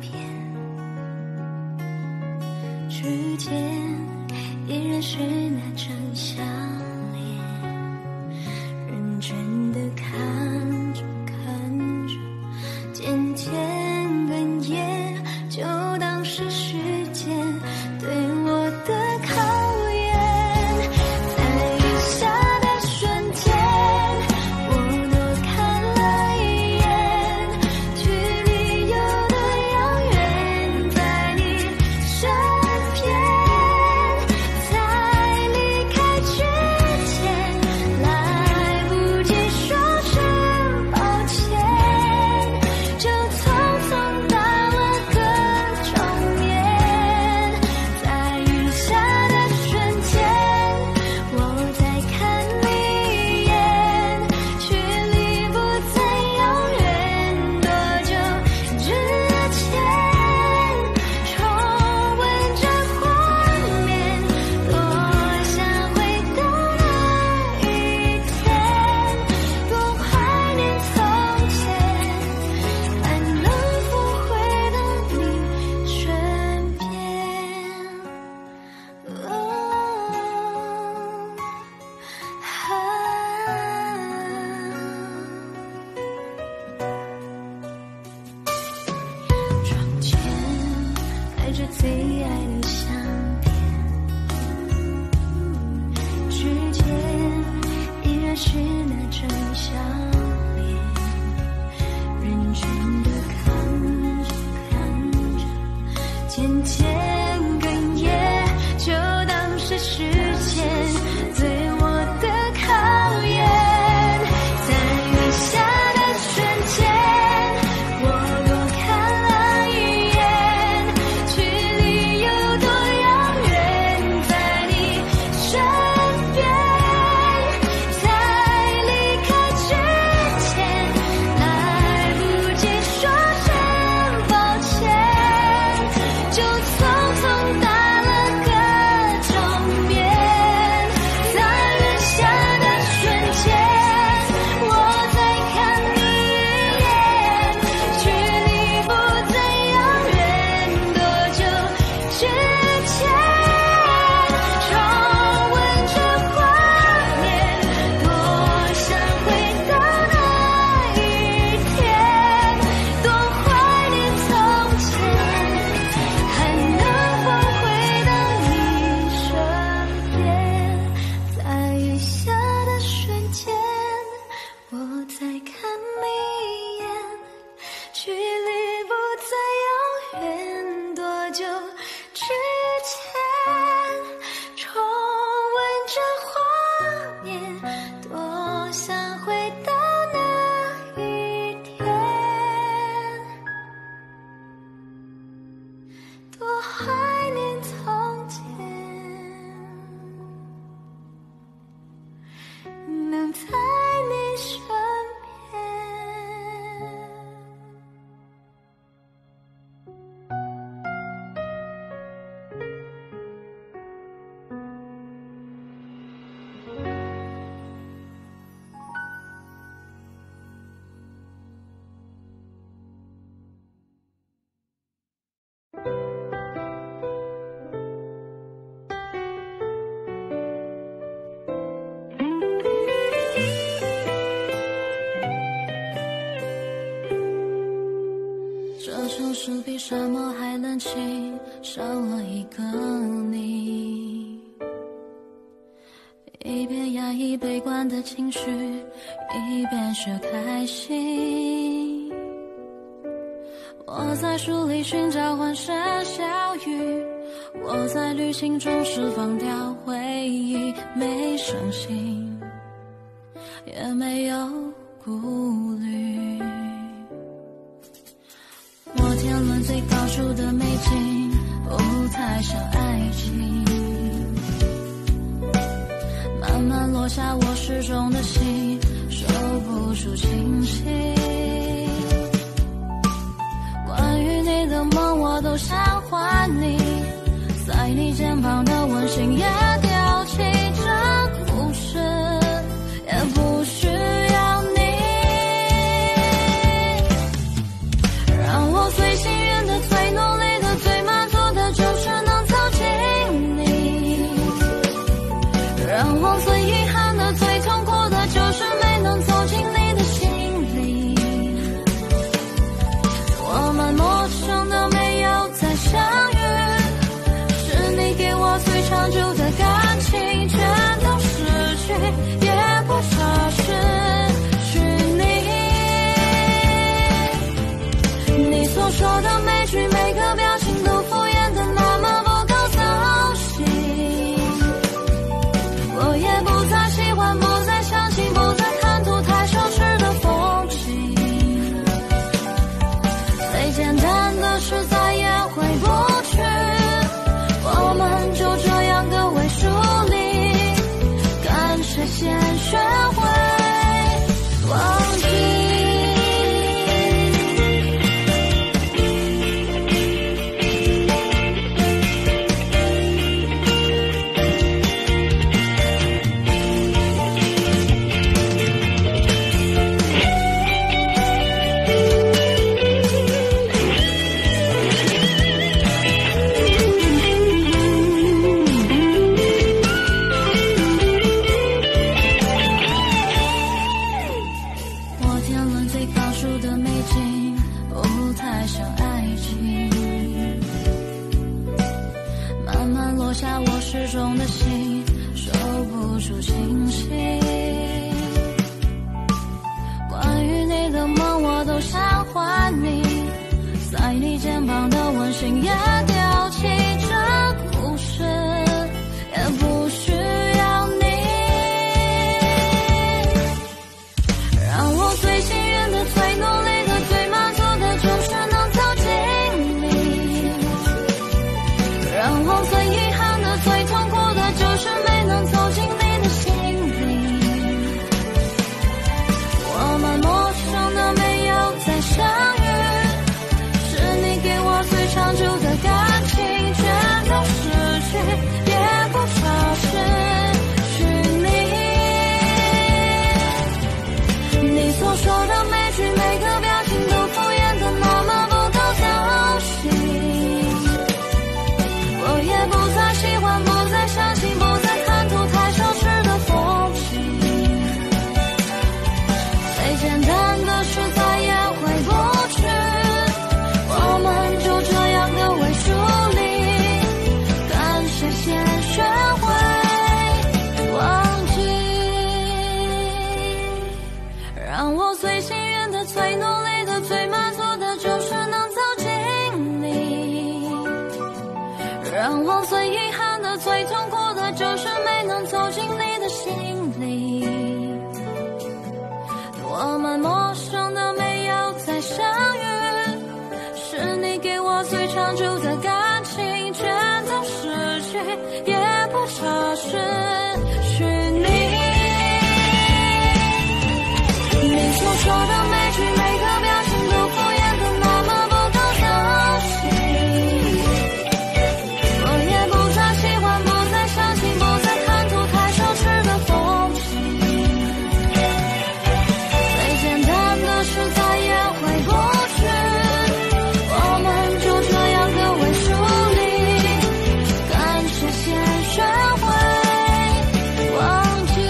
之间依然是那张笑脸，认真的看着看着，渐渐哽咽，就当是时间对我的考验。在雨下的瞬间，我多看了一眼，距离有多遥是那张笑脸，认真的看着看着，渐渐哽咽，就当是时间对我的考验。在雨下的瞬间，我多看了一眼，距离有多遥远，在你身边。在离开之前，来不及说声抱歉，就匆匆打了个照面。在雨下的瞬间，我再看你一眼，距离不再遥远，多久之前，重温这画面，多想回到那一天，多怀念从前，还能否回到你身边？在雨下的瞬间，我再看你一眼，距离不再遥远，多久之前，重温这画面，多想回到那一天，多怀念从前，能在你身边。 这城市比沙漠还冷清，少了一个你。一边压抑悲观的情绪，一边是开心。我在书里寻找欢声笑语，我在旅行中释放掉回忆，没伤心，也没有顾虑。摩天轮最高处的美景，不太像爱情。慢慢落下我失重的心，收不住亲情。关于你的梦，我都想还你，在你肩膀的温馨也丢弃。这故事也不需要你。让我最幸运的、最努力的、最满足的，就是能走进你。让我最遗憾的、最痛苦的，就是没能走进你的心里。我们陌生的没有再相遇，是你给我最长久的感情，全都失去，也不差失去你。你所说的每句每个表情都敷衍的那么不够走心，我也不再喜欢，不再相信，不再看图太奢侈的风景。最简单的事再也回不去，我们就这样各为疏离，看谁先学会忘记。下我失重的心，收不住清醒。 当初的感情全都失去，也不差失去你。你所说的每句每个表情都敷衍的那么不够相信，我也不再喜欢，不再相信，不再看图太奢侈的风景。最简单的事再也回不去，我们就这样各为疏离，感谢先学会忘记。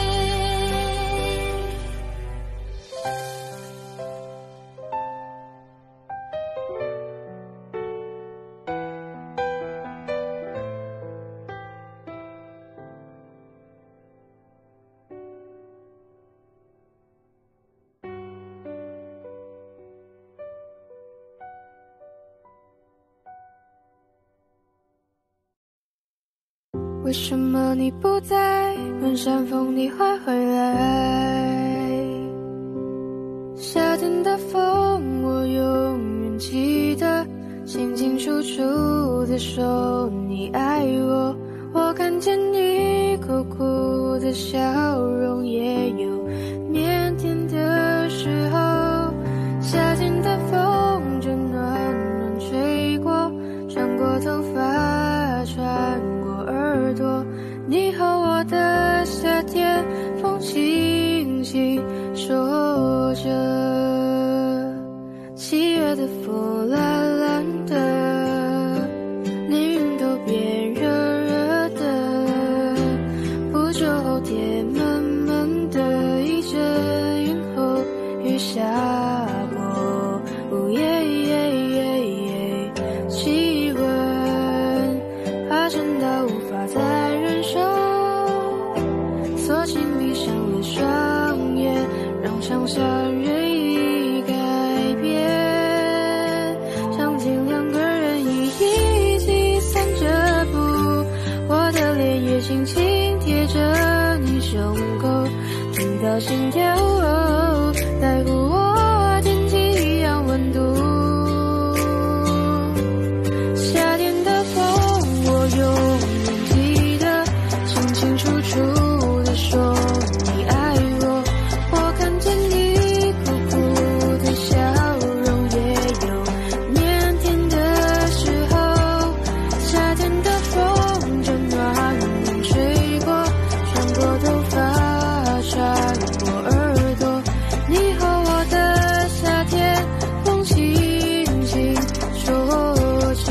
为什么你不在？问山峰你会回来？夏天的风我永远记得，清清楚楚地说你爱我。我看见你苦苦的笑容，也有腼腆的时候。夏天的风就暖暖吹过，穿过头发，穿过耳朵。你和我的夏天，风轻轻说着。七月的风蓝蓝的，连云都变热热的。不久后天闷闷的，一阵云后雨下过。哦耶耶耶耶，气温爬升到无法再忍受，索性闭上了双眼，让想象任意改变。场景两个人一一起散着步，我的脸也轻轻贴着你胸口，听到心跳哦，在乎我天气一样温度。夏天的风我永远记得，清清楚楚地说你爱我。我看见你苦苦的笑容，也有腼腆的时候。夏天的风就暖暖吹过，穿过头发，穿过耳朵。你和我的夏天，风轻轻说着。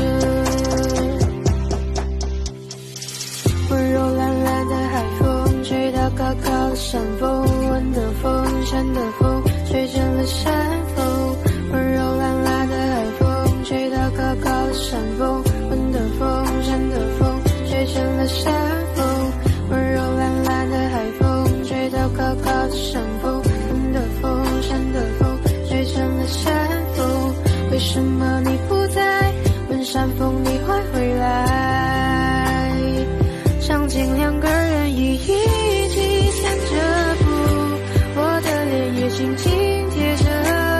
温柔懒懒的海风，吹到高高的山峰，温的风，山的风，吹成了山峰。温柔懒懒的海风，吹到高高的山峰，温的风，山的风，吹成了山峰。温柔懒懒的海风，吹到高高的山峰，温的风，山的风，吹成了山峰。为什么你不在？问山峰你会回来？场景两个人一一起散着步，我的脸也轻轻贴着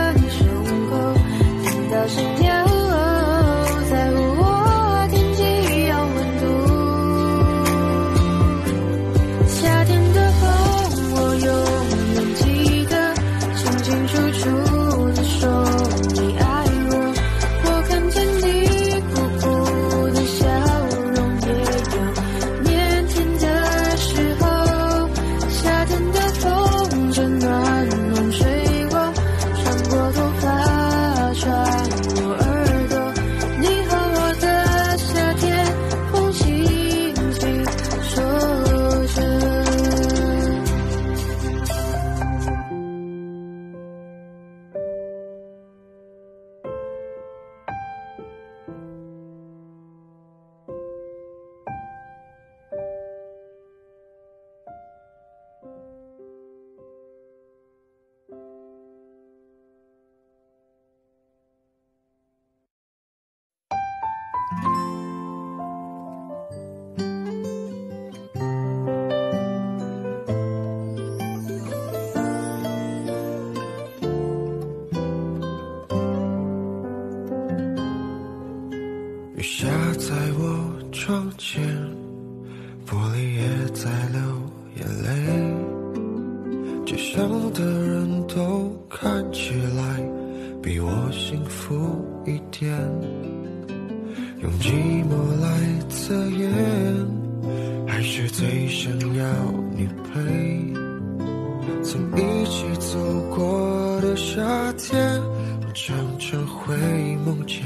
向的人都看起来比我幸福一点，用寂寞来测验，还是最想要你陪。曾一起走过的夏天，常常会梦见。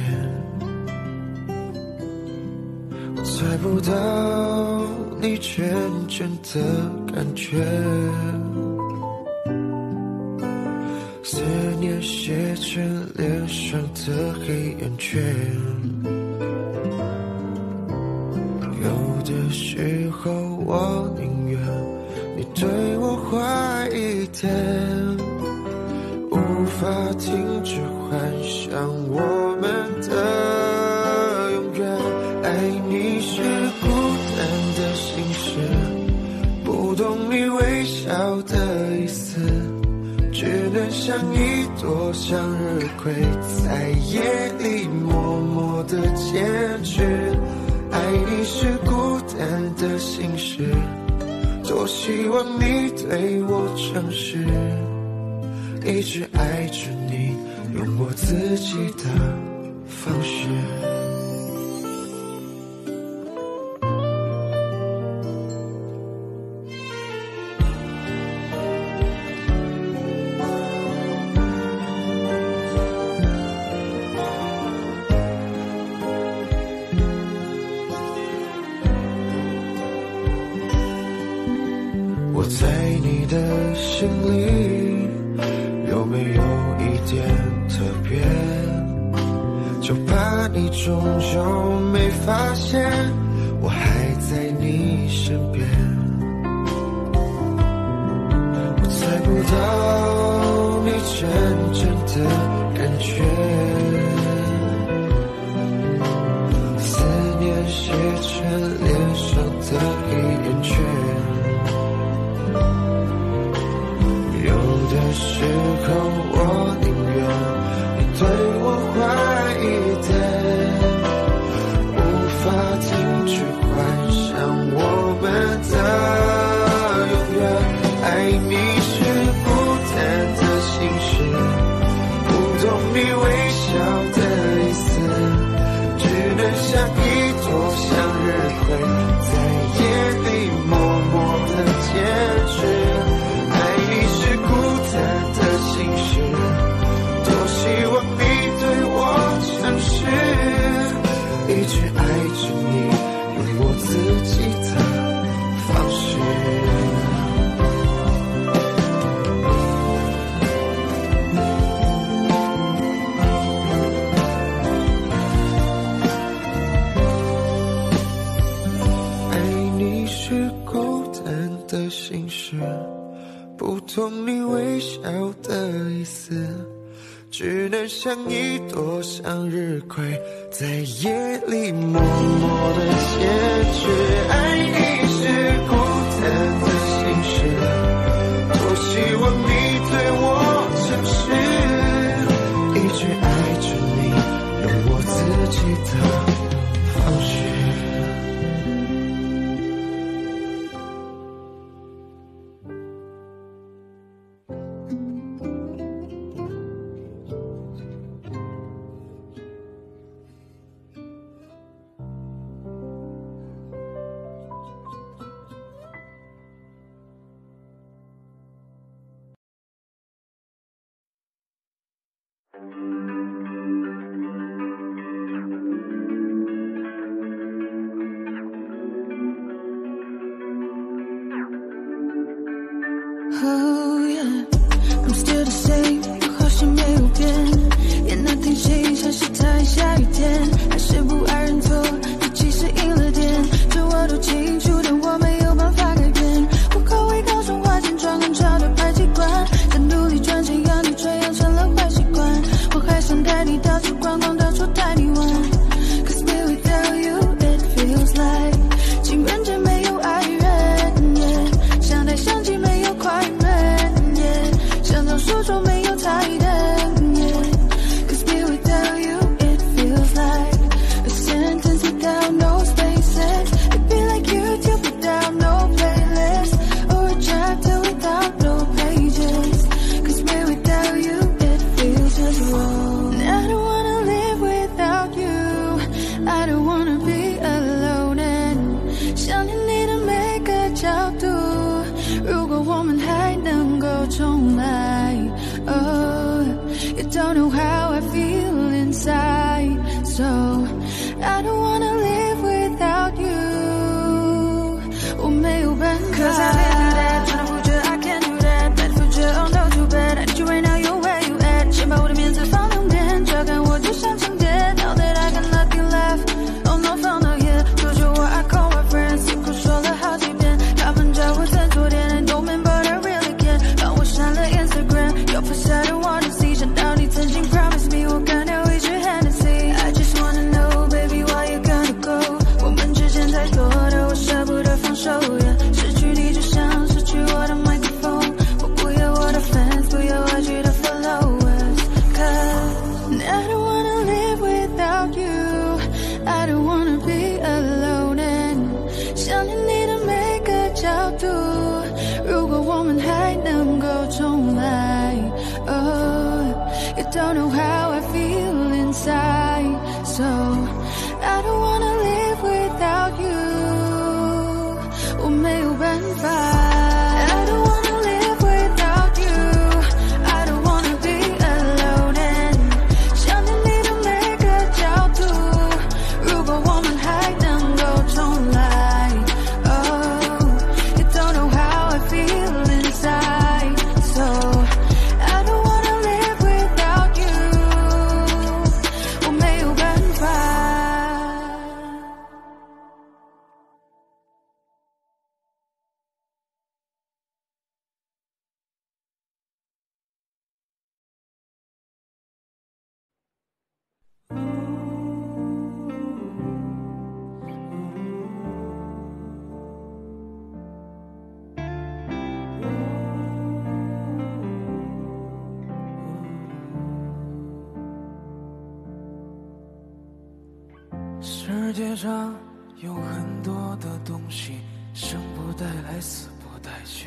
我猜不到你真正的感觉，思念写成脸上的黑眼圈。有的时候我宁愿你对我坏一点，无法停止幻想我们的永远。爱你是孤单的心事，不懂你微笑的意思，只能像一朵向日葵，在夜里默默地坚持。爱你是孤单的心事，多希望你对我诚实，一直爱着你，用我自己的方式。我在你的心里有没有一点特别，就怕你终究没发现我还在你身边。我猜不到你真正的感觉，思念写成脸上的黑眼圈。有的时候我宁愿你对我坏一点，无法停止幻想我们的永远。爱你是孤单的心事，不懂你微笑的意思，只能像一朵向日葵，在夜里默默地坚持。一直爱着你，用我自己的方式。爱你是孤单的心事，不懂你微笑的意思，只能像一朵向日葵，在夜里默默地坚持。爱你是孤单的心事，多希望你对我诚实，一直爱着你，用我自己的方式。 Oh yeah, I'm still the same， 我好像没有变，也 nothing change， 还是讨厌下雨天，还是不爱认错，你其实赢了点，这我都清楚，但我没有办法改变。我口味高中花钱装很潮的排气管，在努力赚钱养你，却养成了坏习惯。我还想带你到处逛逛，到处带你玩 ，Cause me without you it feels like 情人节没有爱人， yeah， 想带相机没有快门。 重来。Oh, you don't know how I feel inside, so I don't wanna live without you. 我没有办法。Cause I can't do that, tryna prove you I can't do that. Bad for you, oh no too bad. I need you right now, you're where you at. 先把我的面子放两边，这样我就像情节。Now that I got nothing left, oh no放到here。求求我 I call my friends， 辛苦说了好几遍，他们叫我曾昨天 I don't mean but I really can。帮我删了 Instagram， your post I don't wanna see。想到你曾经 promise me， 我干掉一支 Hennessy。I just wanna know baby why you gotta go。我们之间太多的我舍不得放手。Yeah， 失去你就像失去我的麦克风，我不要我的 fans， 不要I G的 followers。Cause I don't wanna live without you。I don't wanna be alone and 想念你的每个角度。如果我们还能够重来 Oh, you don't know how I feel inside, so I don't wanna live without you. 我没有办法。I don't wanna live without you。I don't wanna be alone and 想念你的每个角度。如果我们还能够重来 Oh, you don't know how I feel inside, so I don't wanna live without you。 我没有办法。 世界上有很多的东西，生不带来，死不带去。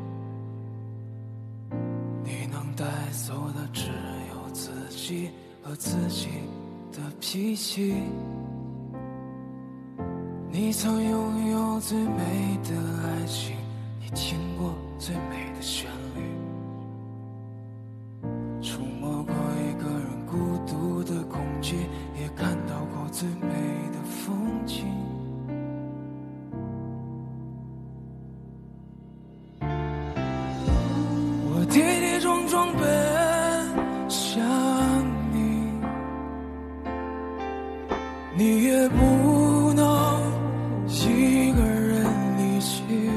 你能带走的只有自己和自己的脾气。你曾拥有最美的爱情，你听过最美的旋律，触摸过一个人孤独的恐惧，也看到过最美的风景。我跌跌撞撞奔向你，你也不能一个人离去。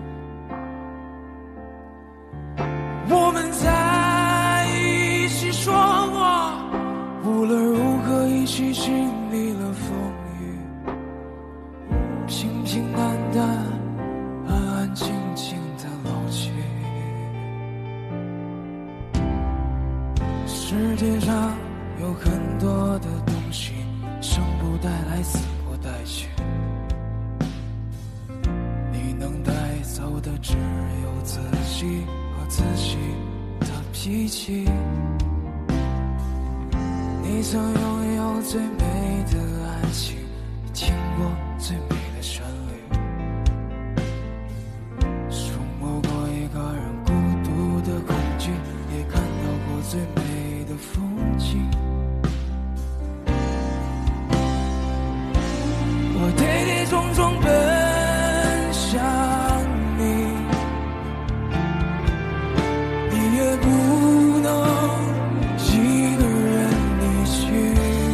我们在一起说过，无论如何一起经历了风雨，平平淡淡，安安静静的老去。世界上有很多的东西，生不带来，死不带去。你能带走的只有自己和自己的脾气。你曾拥有最美的爱情，你听过最美的旋律，触摸过一个人孤独的恐惧，也看到过最美的风景。我跌跌撞撞奔向你，你也不能一个人离去。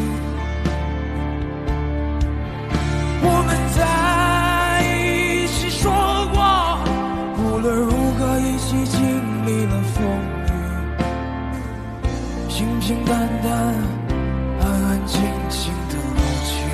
我们在一起说过，无论如何一起经历了风雨，平平淡淡，安安静静的老去。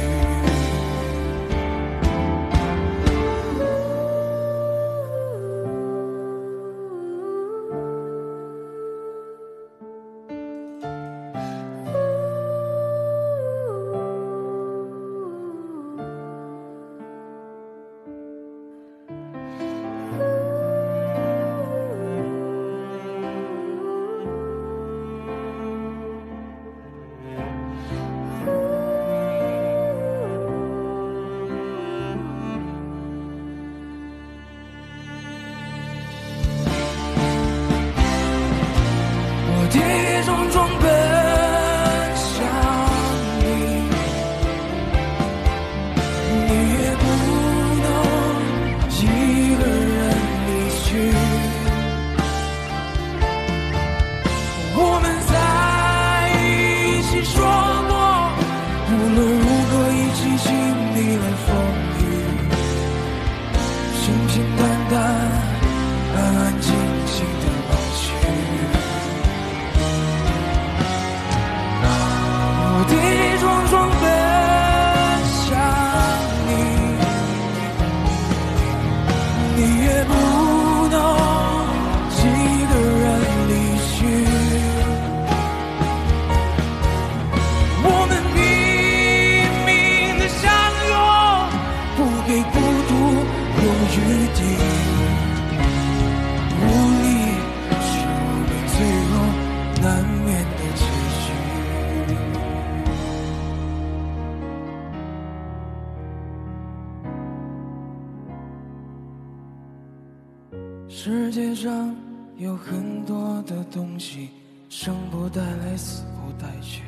上有很多的东西，生不带来，死不带去。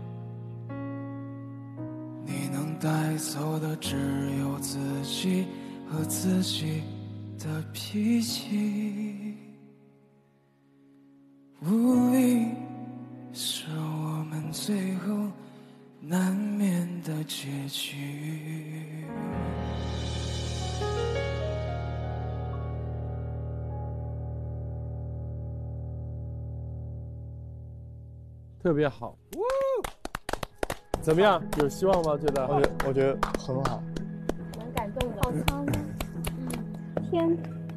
你能带走的只有自己和自己的脾气。无力是我们最后难免的结局。 特别好，怎么样？有希望吗？觉得？ 我觉得我觉得很好， 蛮感动的，好苍吗？嗯，天。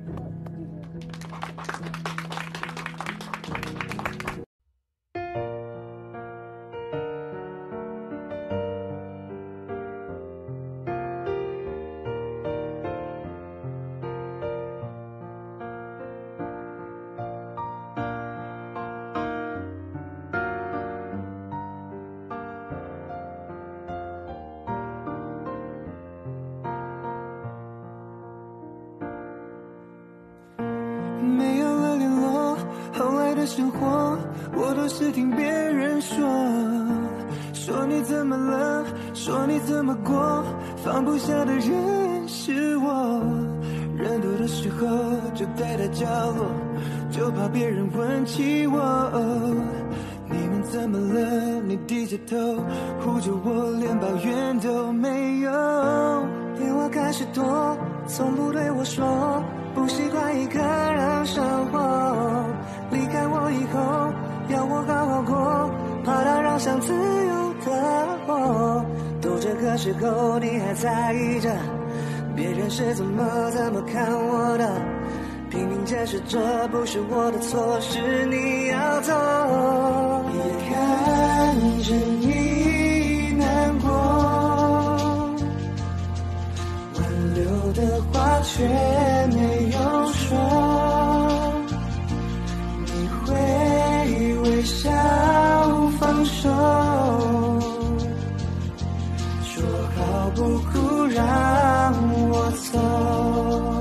没有了联络，后来的生活我都是听别人说，说你怎么了，说你怎么过，放不下的人是我，人多的时候就待在角落，就怕别人问起我，你们怎么了，你低着头护着我，连抱怨都没有，电话开始多，从不对我说不习惯一个人生活，离开我以后要我好好过，怕打扰想自由的我，都这个时候你还在意着别人是怎么怎么看我的，拼命解释这不是我的错，是你要走，也看着你难过，挽留的话却没有说，你会微笑放手，说好不哭让我走。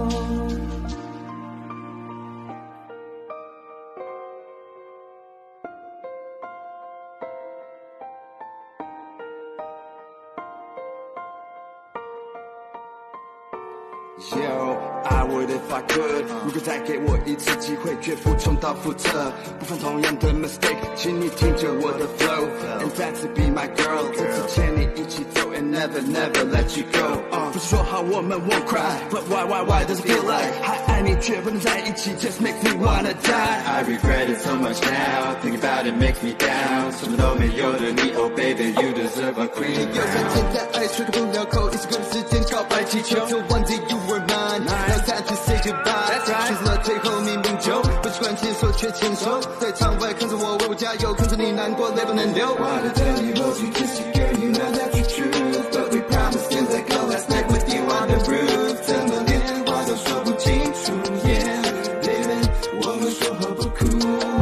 Yo, I would if I could. 如果再给我一次机会，绝不重蹈覆辙，不犯同样的 mistake， 请你听着我的 flow and that's be my girl， 这次牵你一起走 and never never let you go。uh, 不是说好我们 won't cry， but why why why does it feel like 还爱你却不能在一起 just makes me wanna die。 I regret it so much now， thinking about it makes me down， 什么都没有的你 oh baby you deserve a queen。 有三天在爱吹不了口，一起跟时间告白气球，就 one day you were mine， now time to say goodbye。 选择了最后明明就不习惯接受却牵手，在场外看着我为我加油，看着你难过泪不能流。 Wanna tell you hold you kiss you girl you know that's the truth， but we promised things like go last night with you on the roof， 怎么连话都说不清楚 yeah baby 我们说好不哭，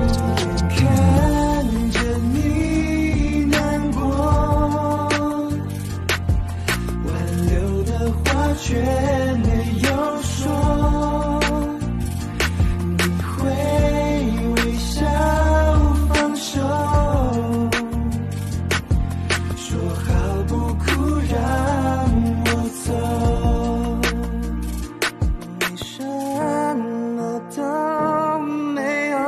看着你难过，挽留的话却没有说，你会微笑放手，说好不哭让我走，你什么都没有，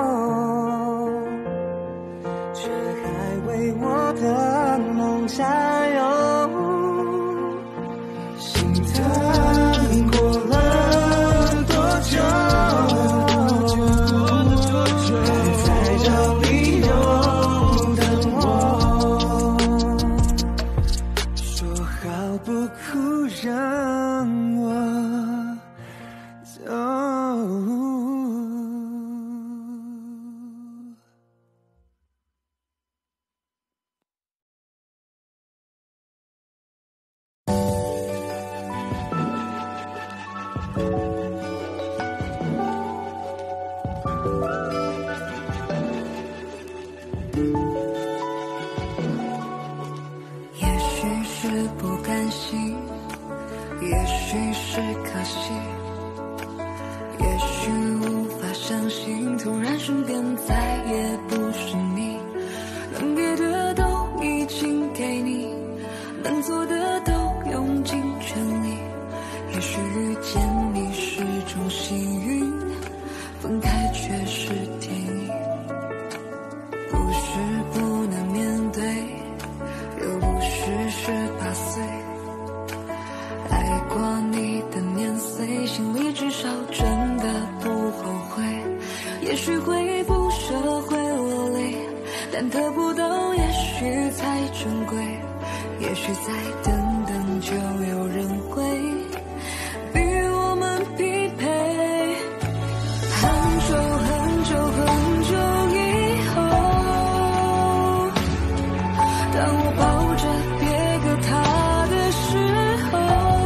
却还为我的梦加油，心疼过了多久，还在找理由等我，说好不哭让我走。 也许是不甘心，也许是可惜，也许无法点再也不是你，能给的都已经给你，能做的都用尽全力。也许遇见你是种幸运，分开却是天意。不是不能面对，又不是十八岁，爱过你的年岁，心里至少真的不后悔。也许会不舍会落泪，但得不到也许才珍贵。也许再等等就有人会比我们匹配。很久很久很久以后，当我抱着别个他的时候，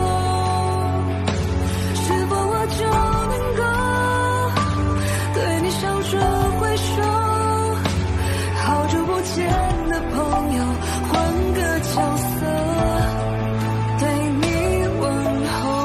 是否我就能够对你笑着挥手？好久不见的朋友，换个角色对你问候。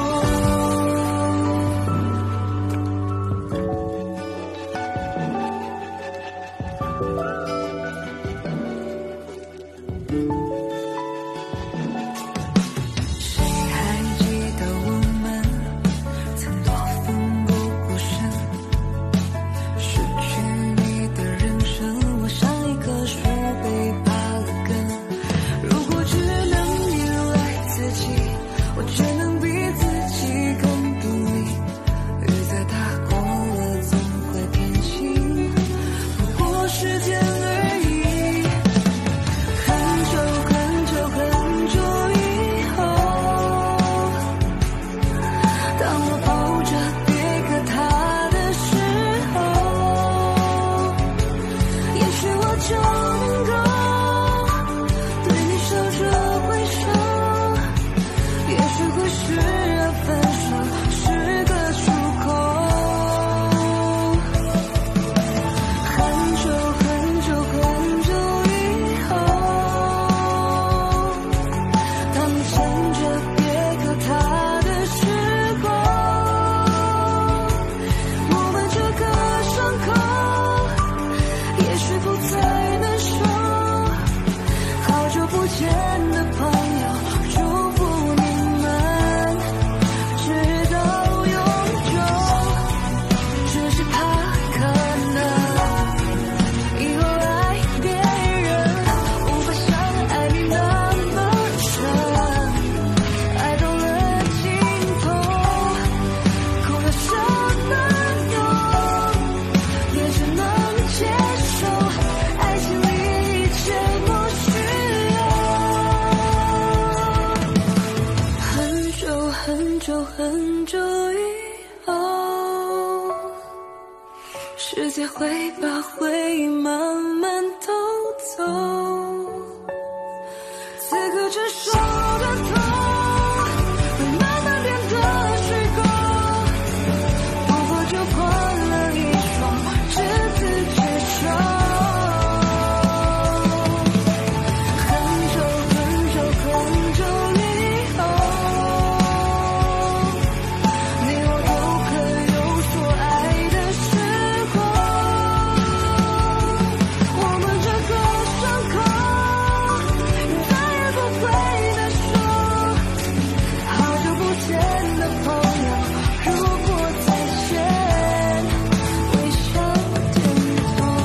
谁还记得我们曾多奋不顾身？失去你的人生，我像一棵树被拔了根。如果只能依赖自己，我却能比自己更独立。雨再大过了总会天晴，不过时间而已。很久很久很久以后，当我抱着别个他的时候，也许我就能够对你笑着挥手。也许会是分手是个出口。很久很久很久以后，当你牵着别个他的时候，我们这个伤口也许不再能收。好久不见的朋友，祝福你们直到永久。只是怕可能以后爱别人无法像爱你那么深，爱到了尽头，哭了什么用？也只能接受，爱情里一切不需要。很久很久很久以后，世界会把回忆慢慢偷走。此刻这首歌头会慢慢变得虚构，不过就换了一双执子之手。很久很久很久以后，你我都可有所爱的时候，我们这个伤口再也不会难受。好久不见的朋友，如果再见，微笑点头。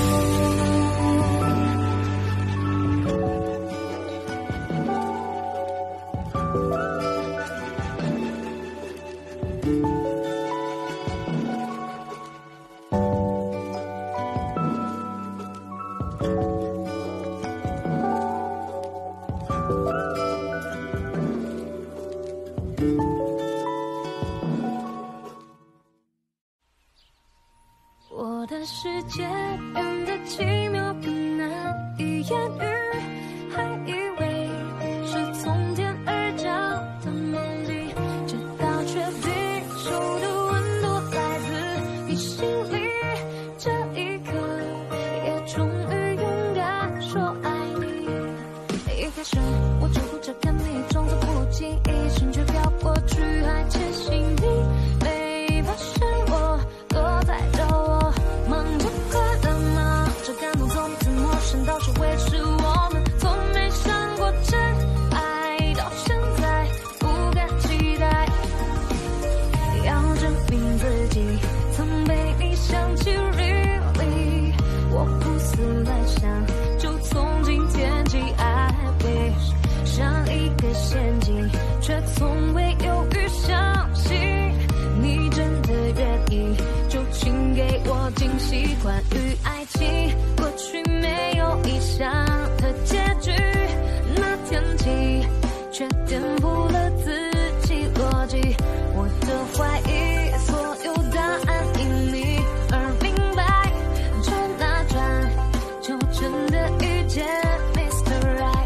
我的世界变得奇妙，更难以言喻，还以为是从天而降的梦境，直到确定手的温度来自你心里，这一刻也终于勇敢说爱你。一开始我只顾着看你，装作不经意，心却飘过去，还窃喜你没发现我躲在角落，忙着快息，关于爱情，过去没有意想的结局。那天起，却颠覆了自己逻辑。我的怀疑，所有答案因你而明白。转啊转，就真的遇见 Mister Right。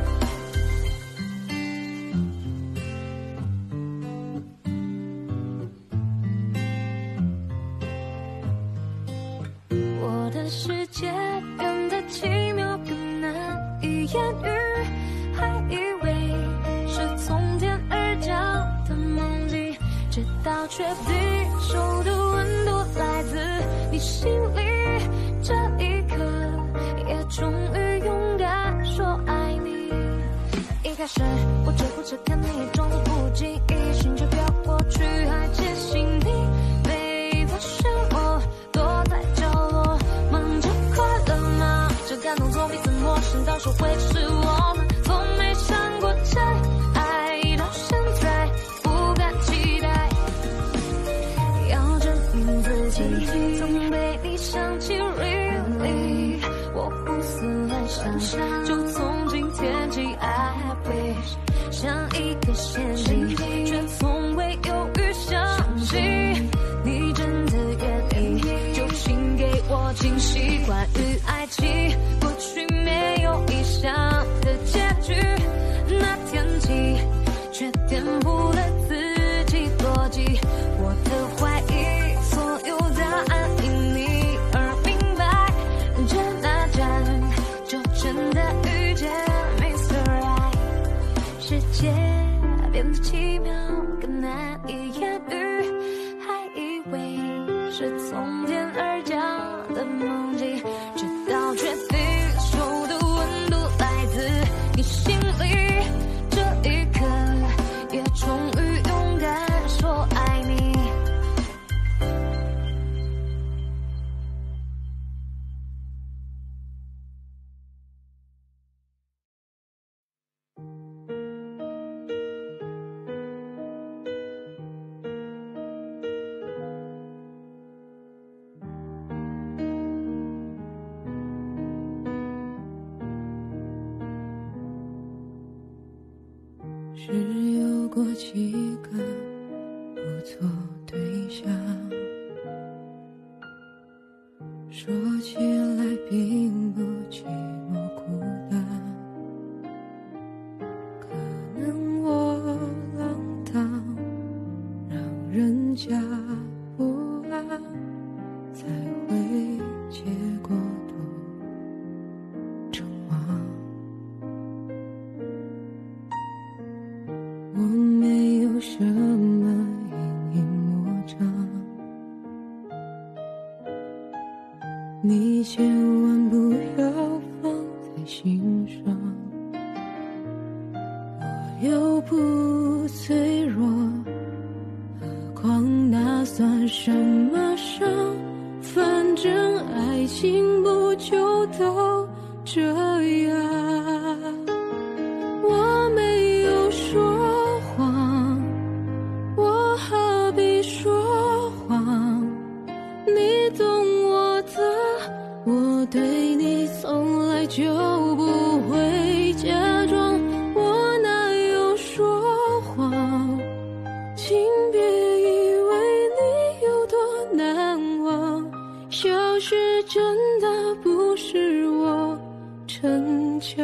我的世界变得奇妙，更难以言喻，还以为是从天而降的梦境，直到确定手的温度来自你心里，这一刻也终于勇敢说爱你。一开始我只顾着看你，装作不经意，心却飘过去，还窃喜你没发现我躲在角落，忙着快乐，忙着感动，总彼此陌生，到时会是我们，从没想过真爱，到现在不敢期待，要证明自己总被你想起 really， 我胡思乱想，就从今天起 I wish， 像一个陷阱，却从未犹豫相信你真的愿意，就请给我惊喜。关于爱情，过去没有意想的结局，那天起却颠覆了自己逻辑。我的怀疑，所有答案因你而明白。转啊转，就真的遇见 Mister Right。世界变得奇妙，更难以言喻，还以为是从天而降的梦境，直到确定手的温度来自你心里，这一刻也终于勇敢说爱你。 是有过几个不错对象，说起来并不寂寞孤单，可能我浪荡，让人家不安，才会结果多怅惘。我没有什么阴影魔障，你千万不要放在心上。我又不脆弱，何况那算什么伤？反正爱情不就都这样。我没有说谎，我何必说谎？你懂我的，我对你从来就不会假装。我哪有说谎？请别以为你有多难忘，消失真的不是我逞强。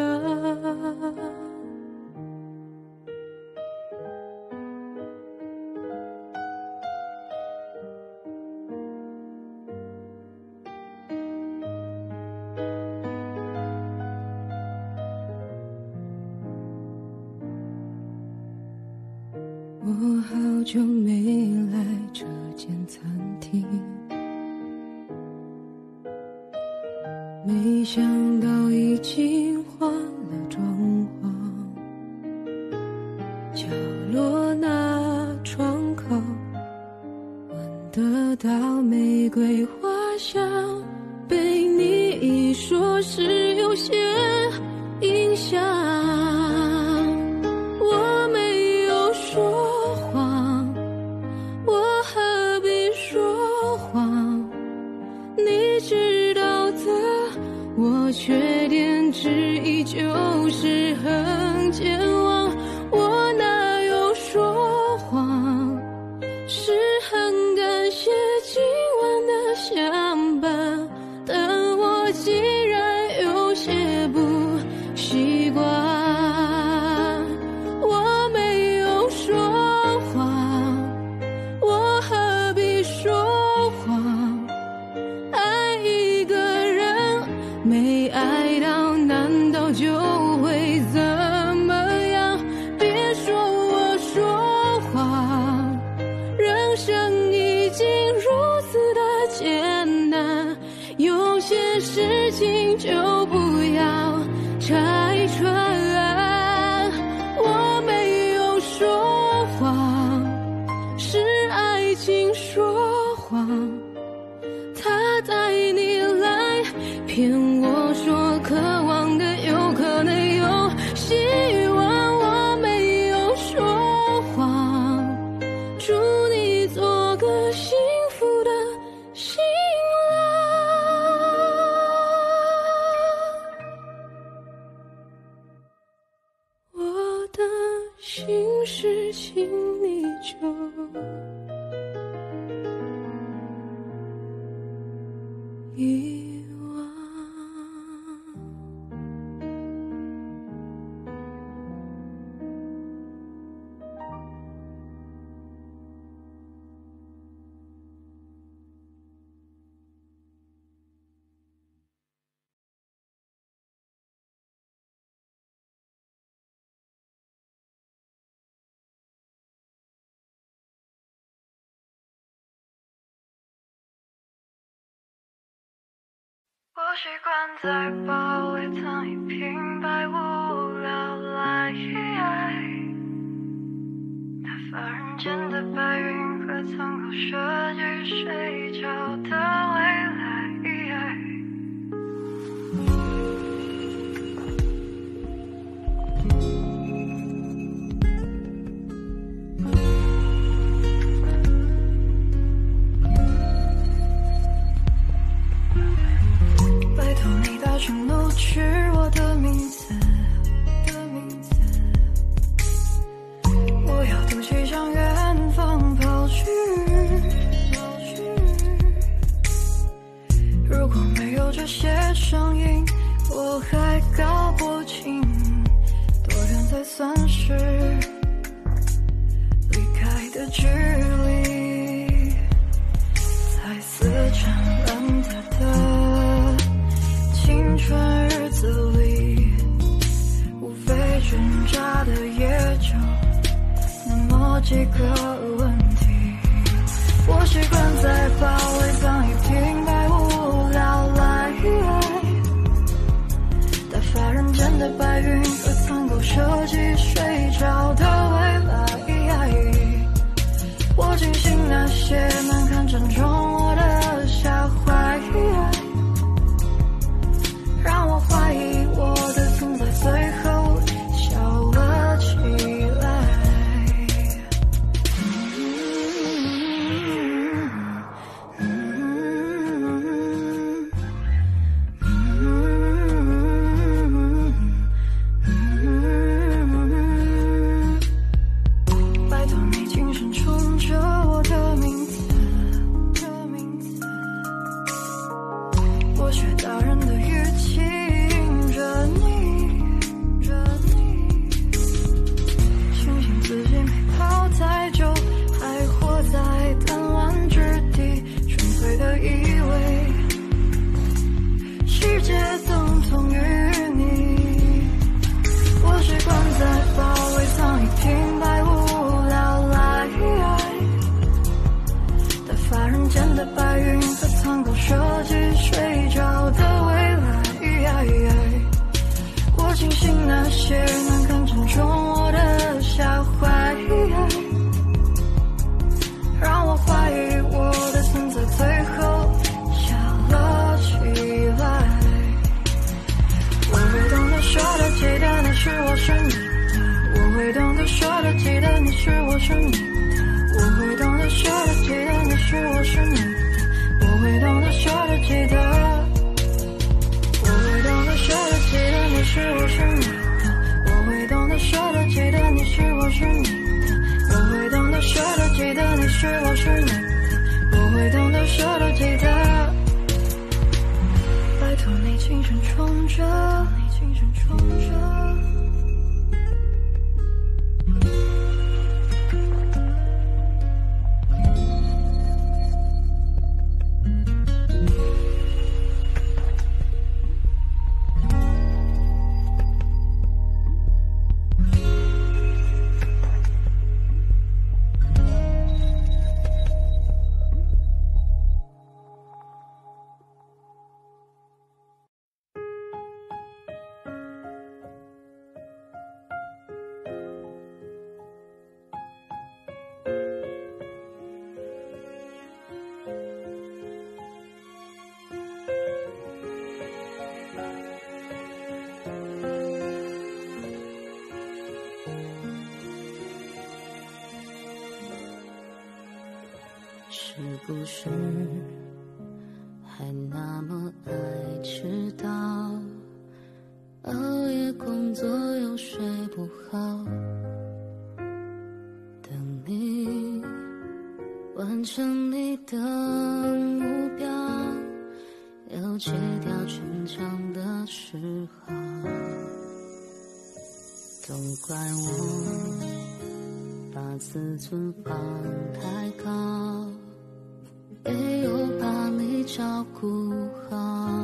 我好久没来这间餐厅，没想到已经换了装潢。角落那窗口闻得到玫瑰花香，被你一说是有些影响。我没有说谎，我何必说谎？你我缺点之一就是很健忘，我哪有说谎？是很感谢今晚的相伴，但我既然有些不习惯。我没有说谎，我何必说谎？爱一个人没爱到，难道就会怎么样？别说我说谎，人生已经如此的艰难，有些事情就不要拆穿。我没有说谎，是爱情说谎，他带你来骗我说渴望的有可能有希望。我没有说谎，祝你做个幸福的新郎。我的心事请你就遗忘。 我习惯在包里藏一瓶百无聊赖，打发人间的白云和苍口设计睡觉的未来。承诺取我的名字，我要赌气向远方跑去。如果没有这些声音，我还搞不清多远才算是离开的距离。彩丝缠烂它的青春日子里，无非挣扎的也就那么几个问题。我习惯在包里放一瓶百无聊赖，打发人间的白云和苍狗设计睡着的未来。我庆幸那些难堪正中我的下怀，让我怀疑我的存在最后笑了起来。拜托你轻声冲着我的名字，我学大人的语气迎着你，庆幸自己没跑太久，还活在弹丸之地，纯粹的以为世界等同于你。我习惯在包里藏一瓶百无聊赖，打发人间的白云和苍狗设计睡着的未来。我庆幸那些难堪正中我的下怀，让我怀疑我的存在最后笑了起来。我会懂得说的记得那是我是你的，我会懂得说的记得那是我是你的，我会懂得说的记得那是我是你的，我会懂得说的记得，我会懂着，轻声冲着。 是不是还那么爱迟到？熬夜工作又睡不好，等你完成你的目标，要戒掉逞强的嗜好。都怪我把自尊放太高，没有把你照顾好。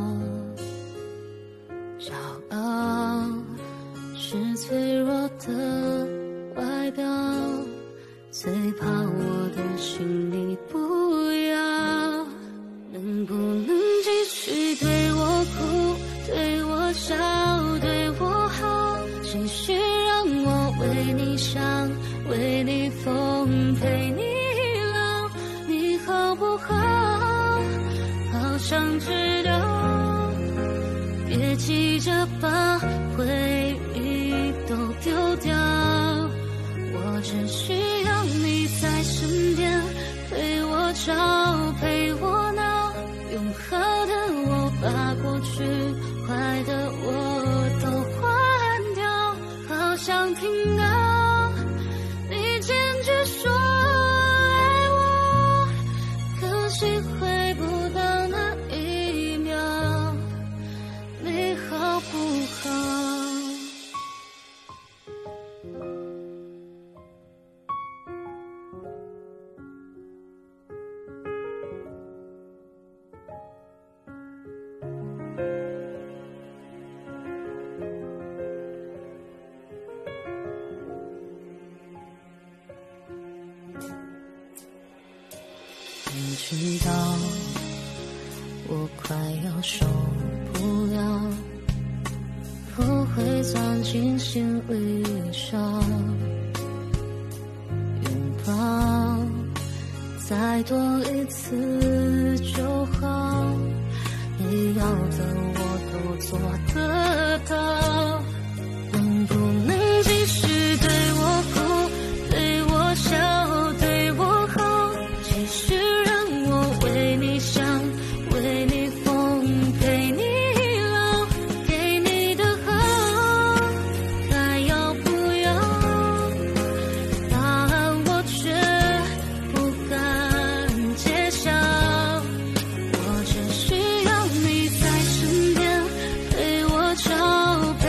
骄傲是脆弱的外表，最怕我的心你不要。能不能继续对我哭，对我笑，对我好，继续让我为你想，为你疯，陪你老，你好不好？好想知道，别急着把回忆都丢掉，我只需要你在身边，陪我吵，陪我闹，用好的我把过去坏的我都换掉。好想听到你坚决说爱我，可惜回不到那一秒，你好不好？你知道我快要受不了，我会钻进心里笑，拥抱再多一次就好，你要的我都做得到。能不能继续对我哭，对我笑，对我好，继续让我为你想，为你疯，陪你老，给你的好，还要不要？答案我却不敢揭晓，我只需要你在身边，陪我吵。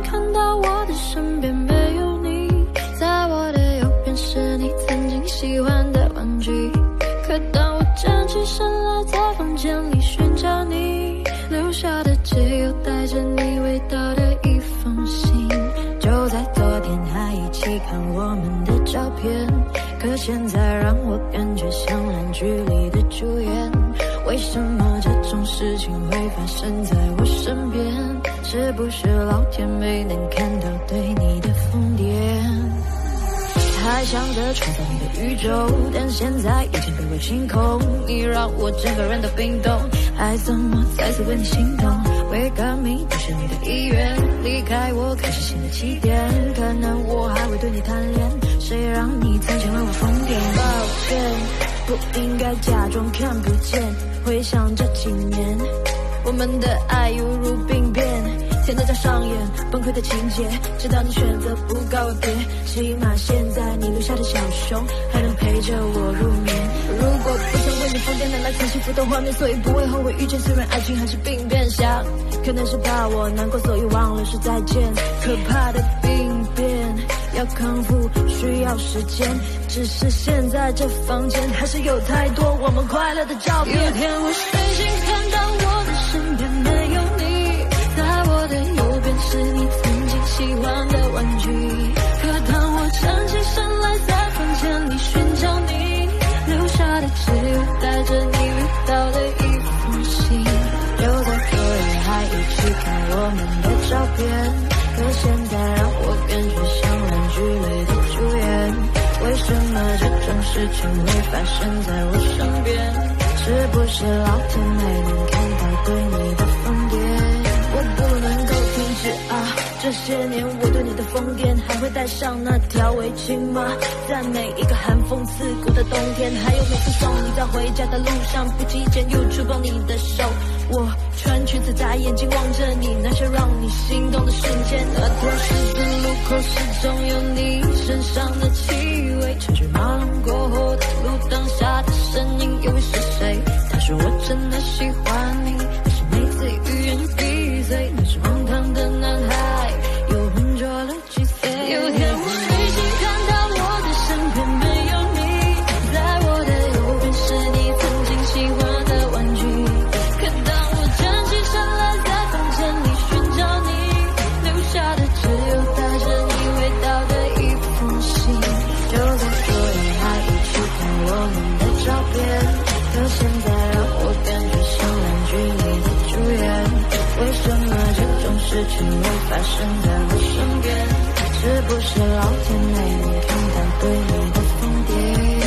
看到我的身边没有你，在我的右边是你曾经喜欢的玩具。可当我站起身来，在房间里寻找你，留下的只有带着你味道的一封信。就在昨天还一起看我们的照片，可现在让我感觉像烂剧里的主演。为什么这种事情会发生在我身边？是不是老天没能看到对你的疯癫？还想着创造你的宇宙，但现在已经被我清空。你让我整个人都冰冻，还怎么再次为你心动？Wake up me， 不是你的意愿，离开我开始新的起点。可能我还会对你贪恋，谁让你曾经为我疯癫？抱歉，不应该假装看不见。回想这几年，我们的爱犹如病变，天都在上演崩溃的情节，直到你选择不告别。起码现在你留下的小熊还能陪着我入眠。如果不想为你疯癫，难来看幸福的画面，所以不会后悔遇见。虽然爱情还是病变，想可能是怕我难过，所以忘了说再见。可怕的病变要康复需要时间，只是现在这房间还是有太多我们快乐的照片。有天我睡醒看到我的身边没有你，在我的右边是你曾经喜欢的玩具。可当我站起身来，在房间里寻找你，留下的只有带着你味道的一封信。就在昨夜还一起看我们的照片，可现在让我感觉像烂剧里的主演。为什么这种事情会发生在我身边？是不是老天没能看到对你的疯癫？我不能够停止啊！这些年我对你的疯癫，还会带上那条围巾吗？在每一个寒风刺骨的冬天，还有每次送你在回家的路上，不经意间又触碰你的手。我穿裙子在眼睛望着你，那些让你心动的瞬间。那条十字路口始终有你身上的气味，车水马龙过后的路灯下的身影又是谁？他说我真的喜欢你，可是每次欲言又闭嘴，那是荒唐的男孩又笨拙了几岁。有天我睡醒看到我的身边没有你，在我的右边是你曾经喜欢的玩具。可当我站起身来，在房间里寻找你，留下的只有带着你味道的一封信。就在昨夜还一起看我们的照片，可现在让我感觉像烂剧里的主演。为什么这种事情会发生在我身边？是不是老天没能看到对你的疯癫？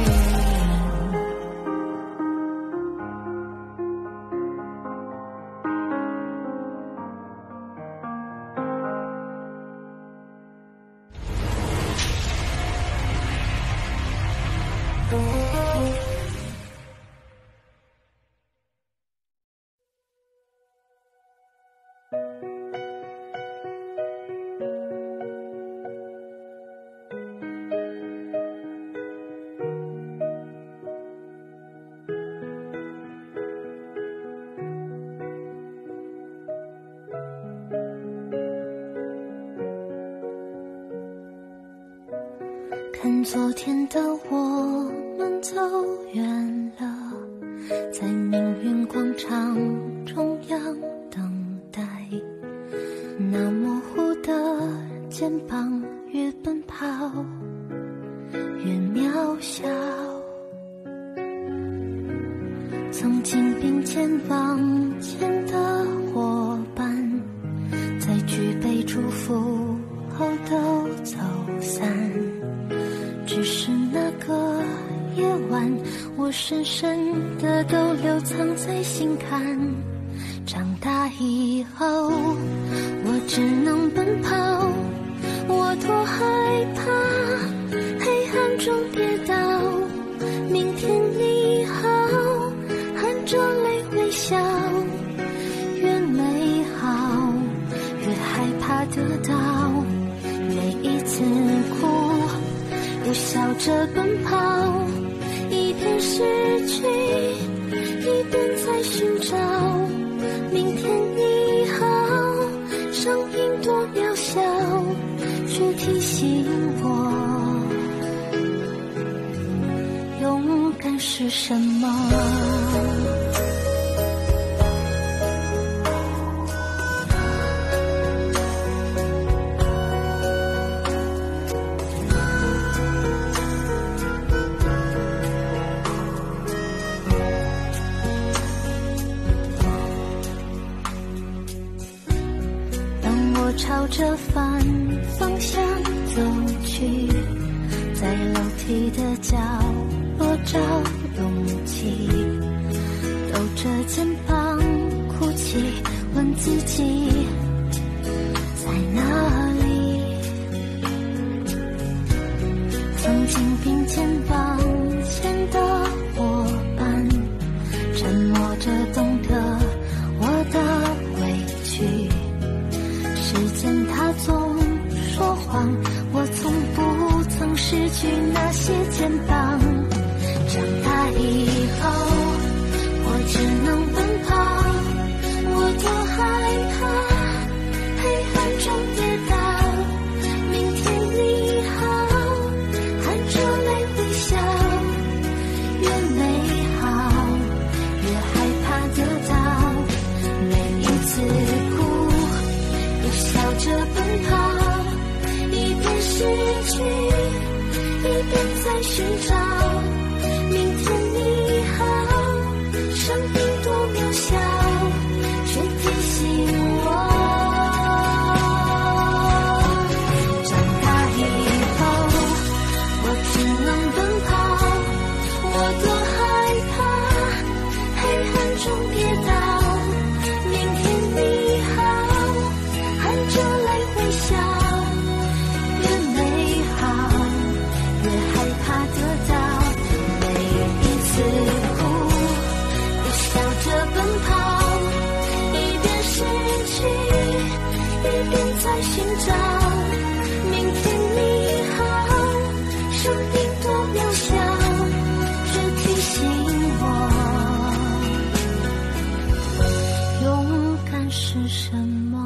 看昨天的我们走远了，在命运广场中央等待，那模糊的肩膀越奔跑越渺小。曾经并肩往前的伙伴，在举杯祝福后都走散。只是那个夜晚，我深深的都留藏在心坎。长大以后，我只能奔跑，我多害怕黑暗中跌倒。明天你好，含着泪微笑，越美好越害怕得到。每一次哭又笑着奔跑，一边失去一边在寻找。明天你好，声音多渺是什么？当我朝着反方向走去，在楼梯的角落找勇气，抖着肩膀哭泣，问自己在哪里。曾经并肩往前的伙伴，沉默着懂得我的委屈。时间它总说谎，我从不曾失去那些肩膀。长大以后，我只能奔跑，我多害怕黑暗中跌倒。明天你好，含着泪微笑，越美好越害怕得到。每一次哭又笑着奔跑，一边失去一边在寻找。明天你好，生命多渺小，却提醒我。长大以后，我只能奔跑，我多害怕黑暗中跌倒。明天你好，含着泪微笑，越美好越害怕得到。哭，又笑着奔跑，一边失去，一边在寻找。明天你好，生命多渺小，却提醒我，勇敢是什么？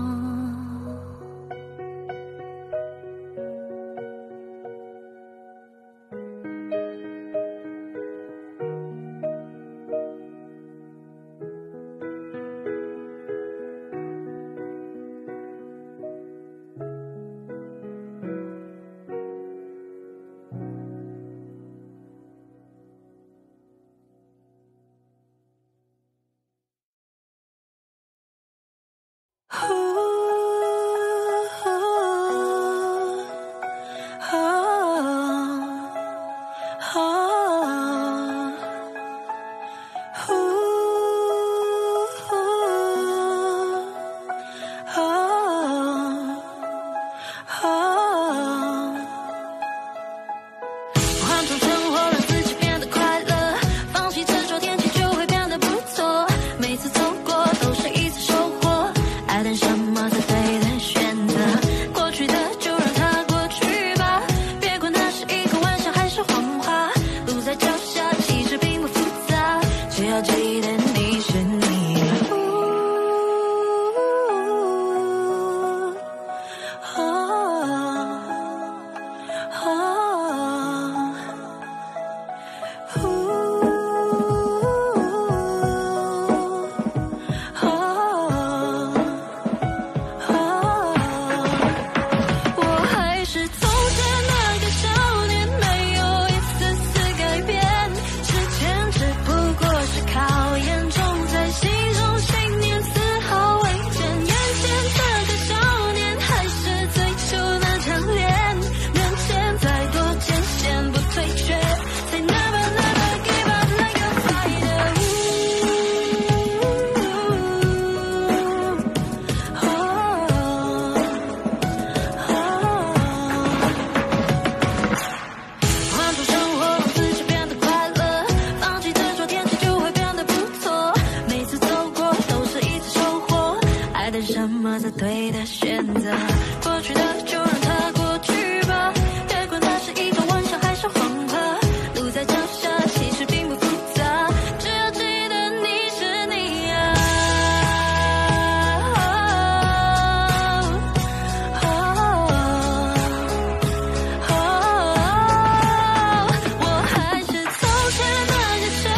我还是从前那个少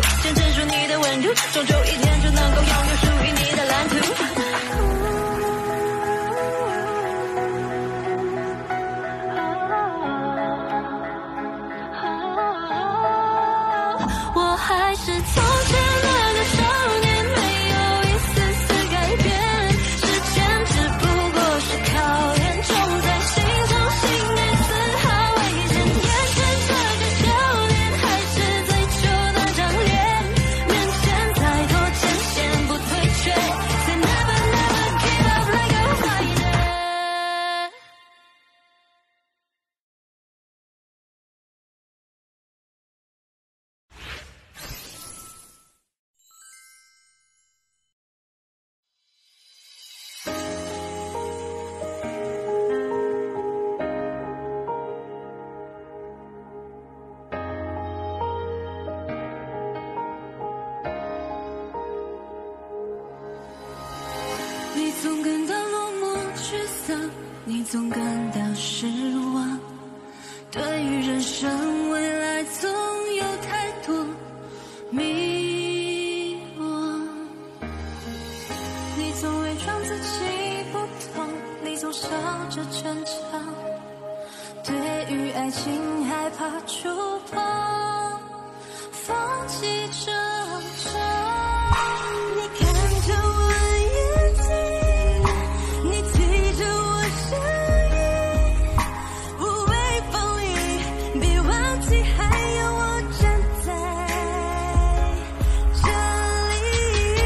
见证住你的温度，终究一天就能够拥有属于你的蓝图。我还是从前那个少年，没有一丝丝改变，时间只不过是考验，种在心中，信念丝毫未减。眼前这个笑脸，还是最初那张脸，面前再多艰险不退却， Say never never give up like a fighter。 你总感到落寞沮丧，你总感到失望，对于人生未来总有太多迷惘。你总伪装自己不懂，你总笑着逞强，对于爱情害怕触碰，放弃挣扎。你看着我眼睛，你提着我声音，不畏风雨，别忘记还有我站在这里。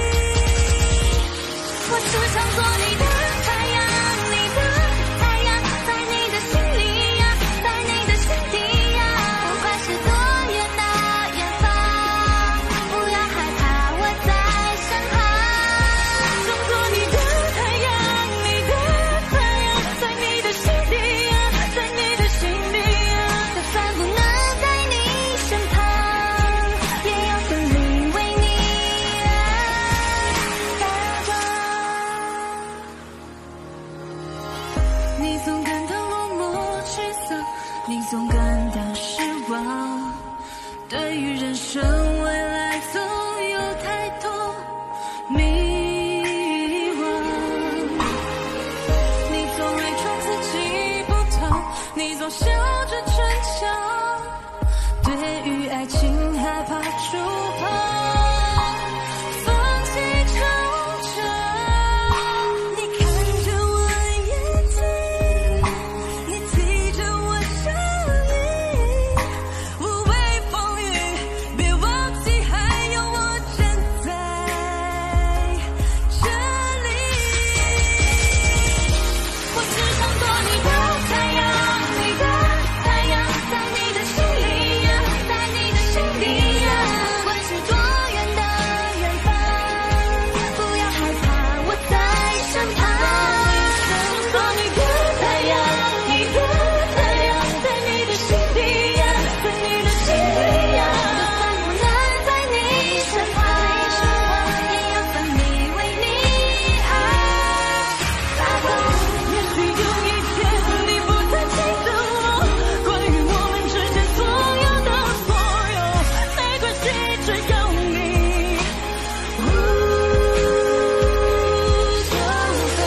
我只想做你的太阳，你的太阳，在你的心里呀，在你的心底呀，不管是多远的远方，不要害怕，我在身旁。想做你的太阳，你的太阳，在你的心底呀，在你的心底呀，就算不能在你身旁，也要奋力为你发光。你总感到落寞沮丧，你总感到失望，对于人生未来总有太多迷惘。你总伪装自己不懂，你总笑着逞强，对于爱情害怕触碰，放弃挣扎。你看着我眼睛，你提着我声音，不畏风雨，别忘记还有我站在这里。我只想做你的太阳，你的太阳，在你的心里呀，在你的心底呀，不管是多远的远方，不要害怕，我在身旁。想做你的太阳，你的太阳，在你的心底呀，在你的心底呀，就算不能在你身旁，也要奋力为你爱发光。也许有一天你不再记得我，关于我们之间所有的所有，没关系，只要你无所懂。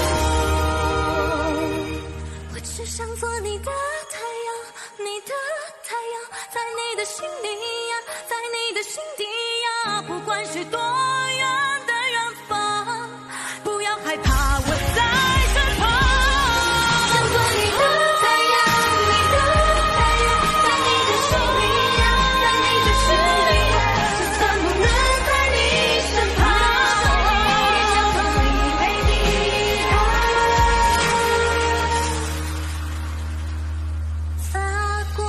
我只想做你的太阳，你的太阳，在你的心里呀，在你的心底呀，不管是多远的远方，不要害怕，我在身旁。想做你的太阳，你的太阳，在你的心里呀，在你的心里呀，就算不能在你身旁，也要奋力为你爱发光。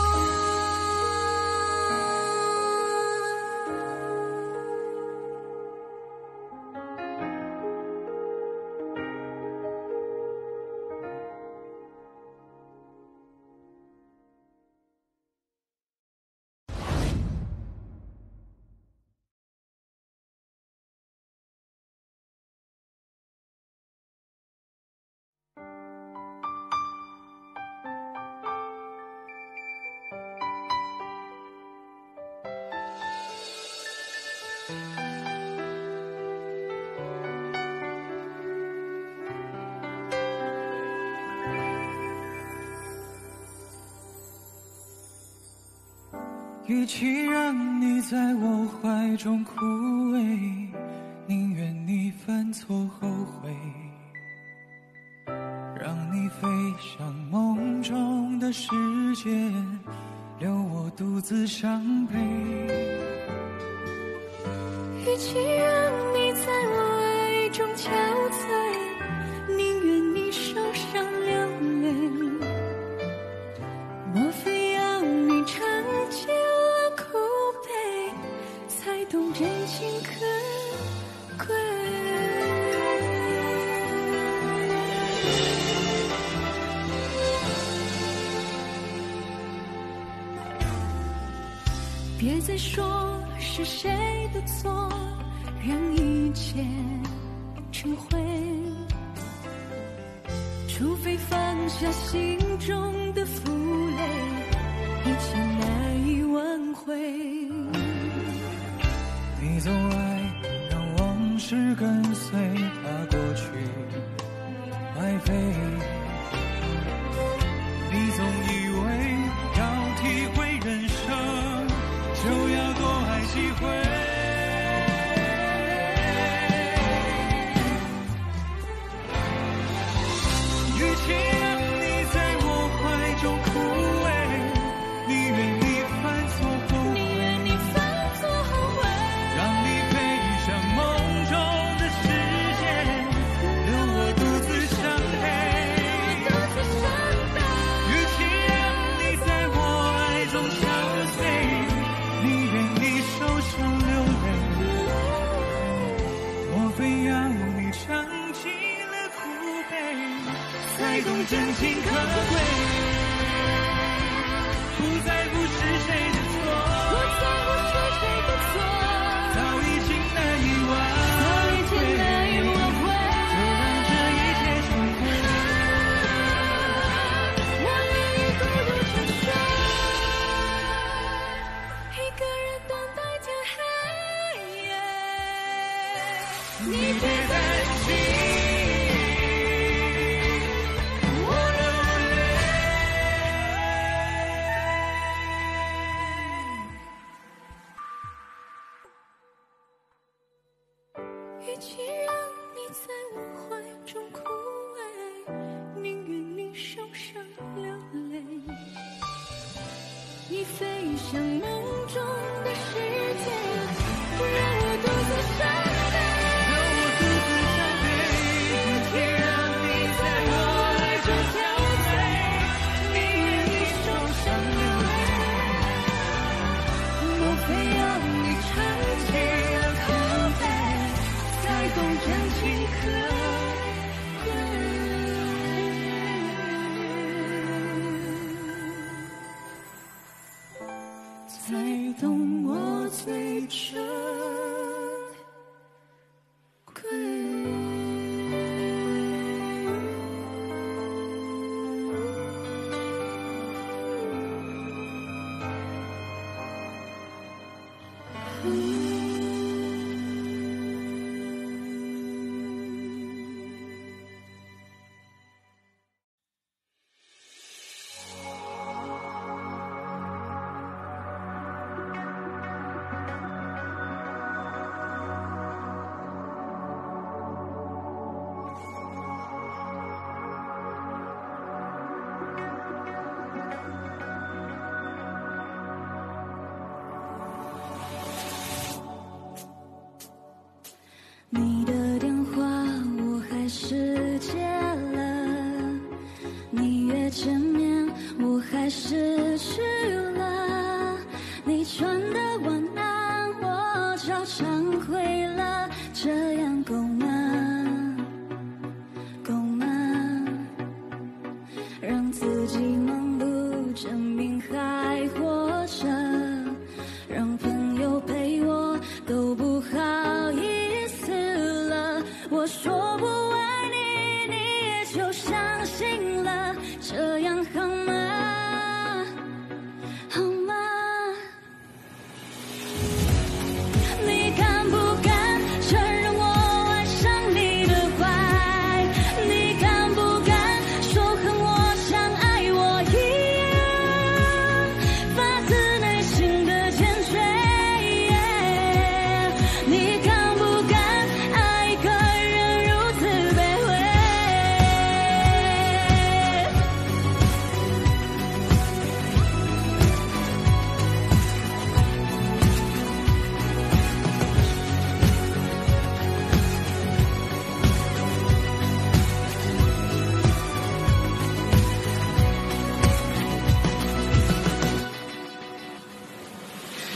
与其让你在我怀中枯萎，宁愿你犯错后悔，让你飞向梦中的世界，留我独自伤悲。 与其让你在我爱中憔悴，宁愿你受伤流泪。莫非要你尝尽了苦悲，才懂真情可贵？别再说是谁的错，让一切成灰。除非放下心中的负累，一切难以挽回。 你总爱让往事跟随，把过去埋飞。你总以为要体会人生，就要多爱几回。与其让你在我怀中枯萎，宁愿你犯错后悔， 宁愿你犯错后悔， 让你飞向梦中的世界，留我独自伤悲。与其让你在我爱中憔悴，宁愿你受伤流泪。莫非要你尝尽了苦悲，才懂真情可贵？不在乎是谁的错， 不在乎是谁的错， 早已经难以挽早已经难以挽回。 就让这一切成灰。 我愿意孤独承受，一个人等待天黑。你别担心。与其让你在我怀中枯萎，宁愿你受伤流泪。你飞向梦中的世界，让我独自伤悲， 让我独自伤悲。与其让你在我爱中憔悴，宁愿你受伤流泪。 莫非要你尝尽了苦悲，才懂真情可贵？才懂我最珍贵。你的电话我还是接了，你约见面我还是去了，你传的晚安我照常回了，这样够吗？够吗？让自己忙碌证明还活着，让朋友陪我都不好意思，我说不爱你，你也就相信了，这样好吗？好吗？你敢不敢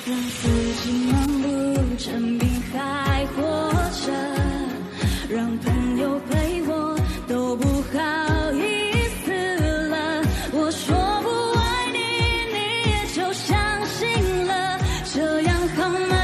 让自己盲目，证明还活着，让朋友陪我都不好意思了。我说不爱你，你也就相信了，这样好吗？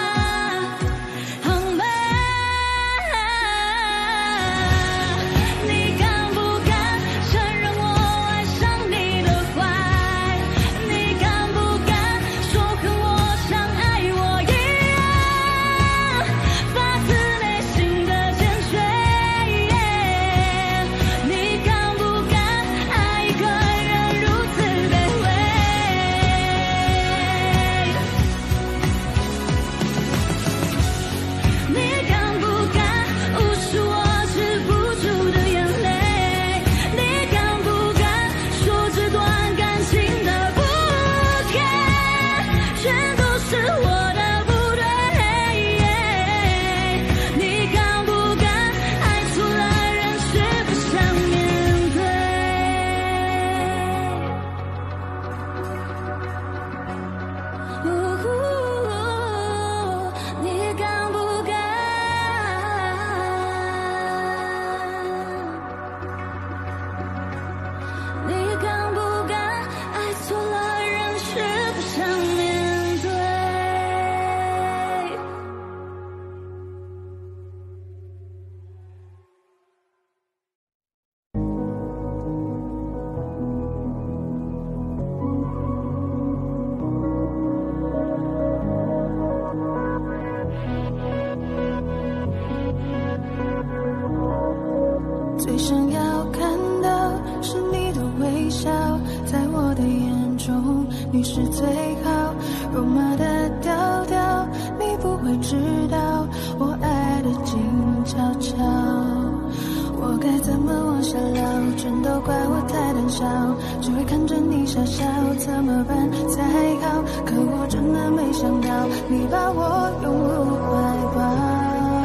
最想要看到是你的微笑，在我的眼中你是最好，肉麻的调调，你不会知道我爱的静悄悄。我该怎么往下聊，全都怪我太胆小，只会看着你傻笑，怎么办才好？可我真的没想到你把我拥入怀抱，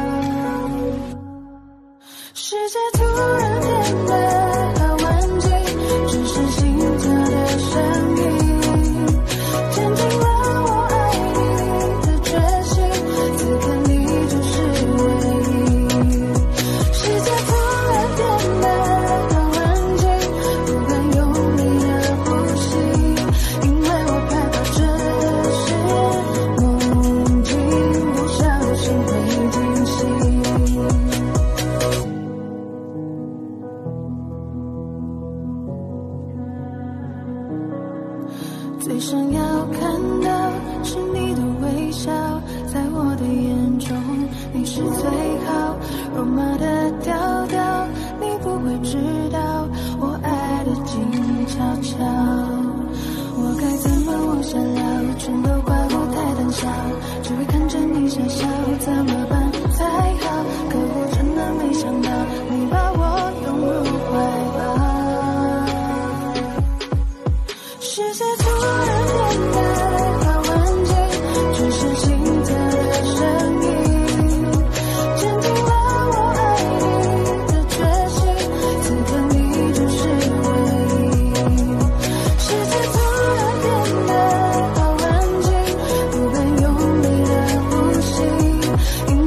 世界突然变得好安静，只是心跳的声音，坚定了我爱你的决心，此刻你就是唯一。世界突然变得好安静，不敢用力的呼吸，因为我害怕这是梦境，不小心会惊醒。最想要看到是你的微笑，在我的眼中你是最好，肉麻的调调，你不会知道我爱的静悄悄。我该怎么往下聊，全都怪我太胆小，只会看着你傻笑，怎么办才好？可我真的没想到你把我拥入怀抱，世界突然变得好安静，只是心跳的声音，坚定了我爱你的决心，此刻你就是唯一。世界突然变得好安静，不敢用力的呼吸，因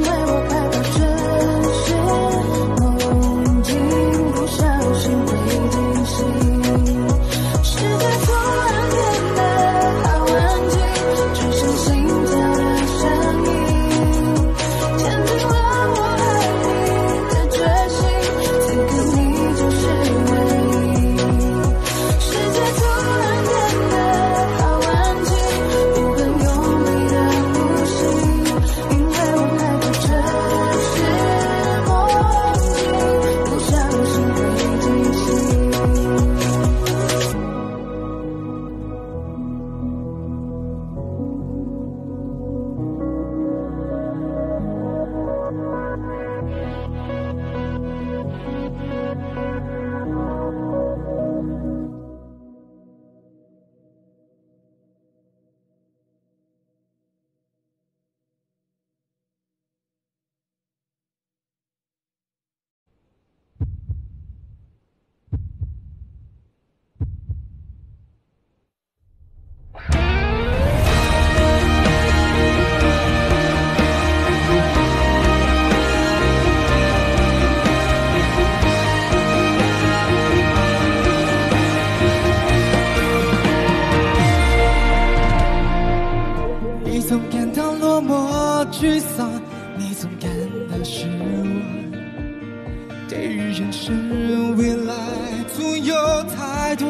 总感到落寞沮丧，你总感到失望。对于人生未来，总有太多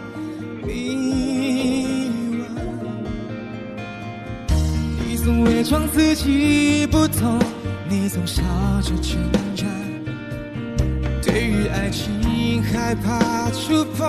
迷惘。你总伪装自己不懂，你总笑着挣扎。对于爱情害怕触碰，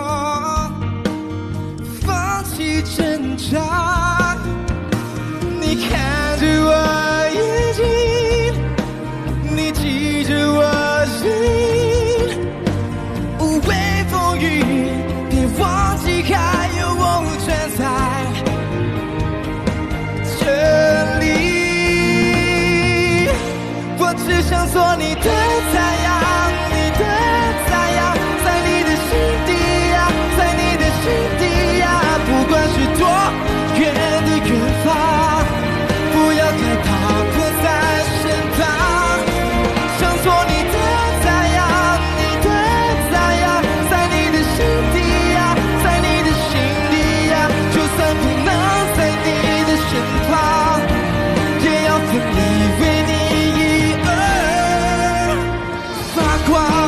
放弃挣扎。你看着我眼睛，你记着我心，无畏风雨，别忘记还有我站在这里。我只想做你的太阳，你的太阳，在你的心底呀，在你的心底呀，不管是多远的远方，不要害怕我在身旁。想做你的太阳，你的太阳，在你的心底呀，在你的心底呀，就算不能在你的身旁，也要奋力为你而发光。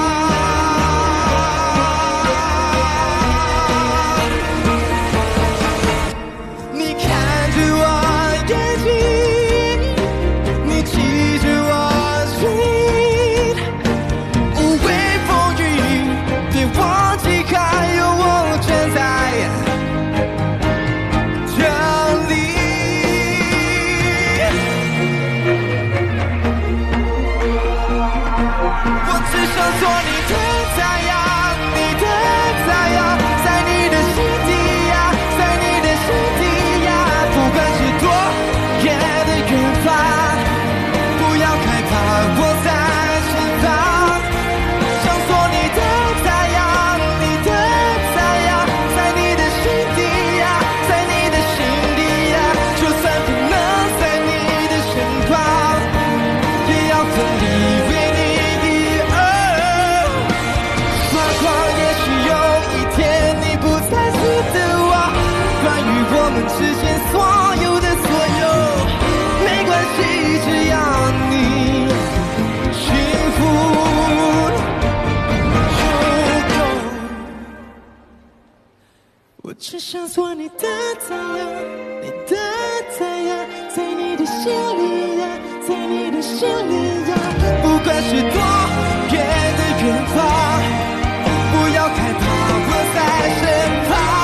之间所有的所有没关系，只要你幸福就够。我只想做你的太阳，你的太阳，在你的心里呀，在你的心里呀，不管是多远的远方，不要害怕我在身旁。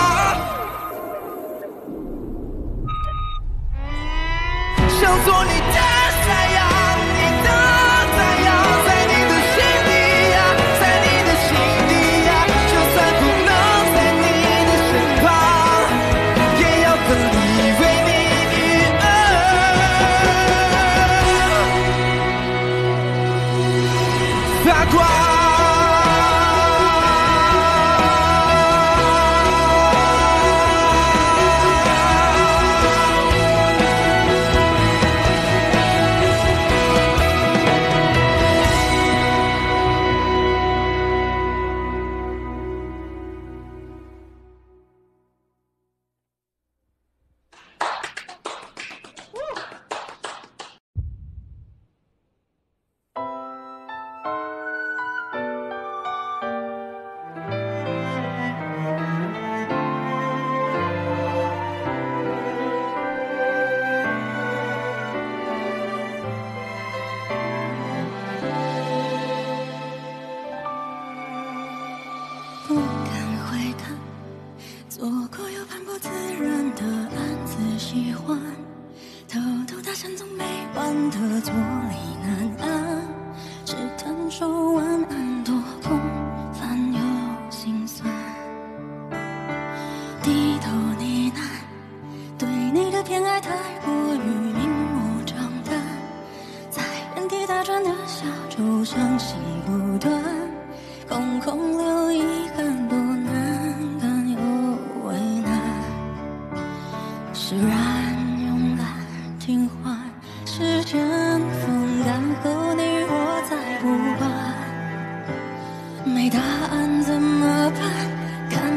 想做你的太阳，你的太阳，在你的心底呀，在你的心底呀，就算不能在你的身旁，也要奋力为你而发光。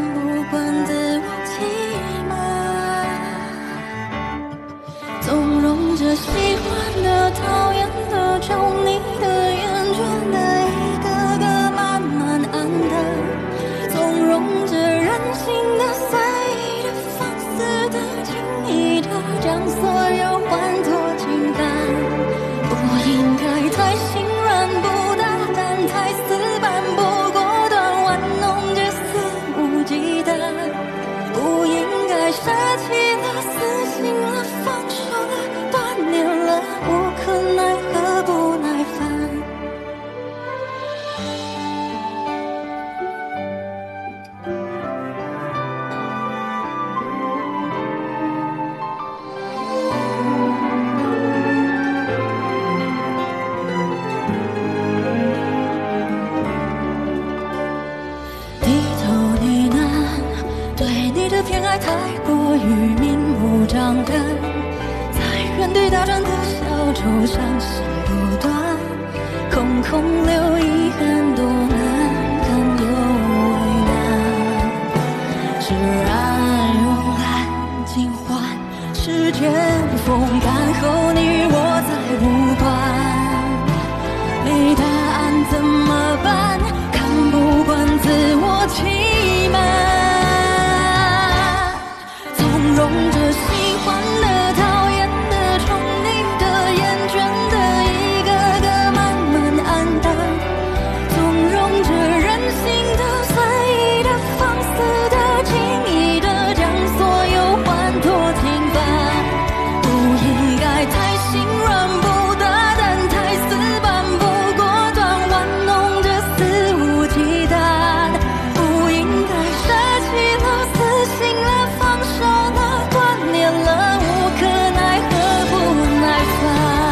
纵容着喜欢的、讨厌的、宠你的、厌倦的，一个个慢慢暗淡，纵容着任性的、随意的、放肆的、轻易的，将所有欢脱侵犯。不应该太心软，不大胆，太死板，不果断，玩弄着肆无忌惮。不应该舍弃了、死心了、放手了、断念了，无可奈何，不耐烦。低头呢喃，对你的偏爱太过于明目张胆，在原地打转的小舟上行不断，空空留遗憾，多难堪又为难。释然慵懒尽欢，时间风干后你我再无关。没答案怎么办？看不惯自我欺瞒，纵容着喜欢的、讨厌的、宠你的、厌倦的，一个个慢慢暗淡，纵容着任性的、随意的、放肆的、轻易的，将所有欢脱侵犯。不应该太心软，不大胆，太死板，不果断，玩弄着肆无忌惮。不应该舍弃了、死心了、放手了、断念了，无可奈何，不耐烦。